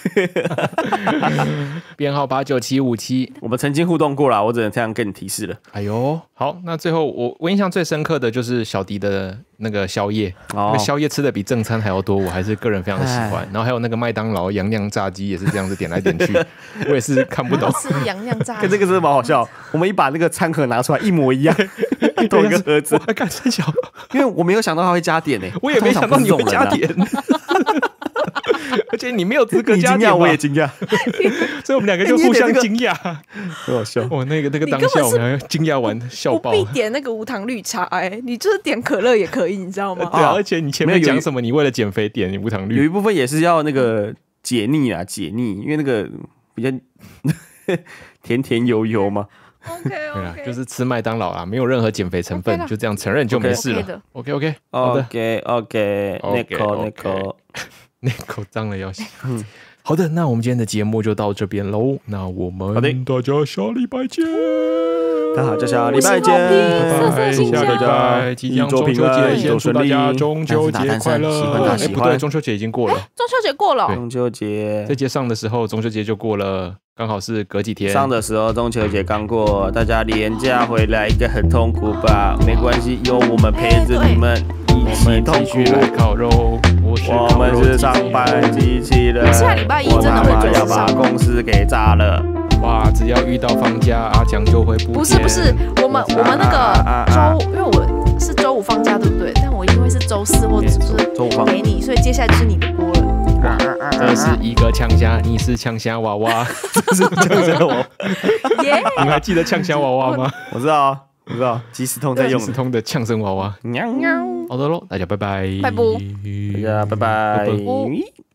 编号89757， 我们曾经互动过了，我只能这样跟你提示了。 哎呦，好，那最后我印象最深刻的就是小迪的那个宵夜，那个宵夜吃的比正餐还要多，我还是个人非常的喜欢。然后还有那个麦当劳洋酿炸鸡也是这样子点来点去，我也是看不懂。 吃洋酿炸鸡， 跟这个真的蛮好笑。我们一把那个餐盒拿出来一模一样，同一个盒子， 我还敢真小， 因为我没有想到他会加点诶， 我也没想到你会加点。而且你没有资格加点， 我也惊讶， 所以我们两个就互相惊讶， 很好笑。 哦，那个当下我们还惊讶完笑爆。 不必点那个无糖绿茶，你就是点可乐也可以，你知道吗？ 对啊，而且你前面讲什么？你为了减肥点无糖绿， 有一部分也是要那个解腻，因为那个比较甜油嘛。 OK， 就是吃麦当劳啊，没有任何减肥成分，就这样承认就没事了。OK， 好的 OK， 那口脏了要洗。好的，那我们今天的节目就到这边喽。那我们大家下礼拜见。 大家好，下礼拜见， 拜拜。下礼拜即将中秋节，先祝大家中秋节快乐。不对，中秋节已经过了。 中秋节过了， 中秋节这节上的时候，中秋节就过了。刚好是隔几天上的时候，中秋节刚过，大家连假回来应该很痛苦吧？没关系，有我们陪着你们一起痛苦。 来烤肉， 我们是上班机器人。 下礼拜一真的会要把公司给炸了。 哇，只要遇到放假，阿强就会不见。 不是，我们那个周，因为我是周五放假，对不对？但我一定会是周四或者是周五给你，所以接下来就是你的锅了。 这是一个呛虾，你是呛虾娃娃， 这是呛虾娃娃。 你们还记得呛虾娃娃吗？ 我知道，即时通在用， 即时通的呛声娃娃。 喵。 好的喽，大家拜拜， 拜拜， 大家拜拜。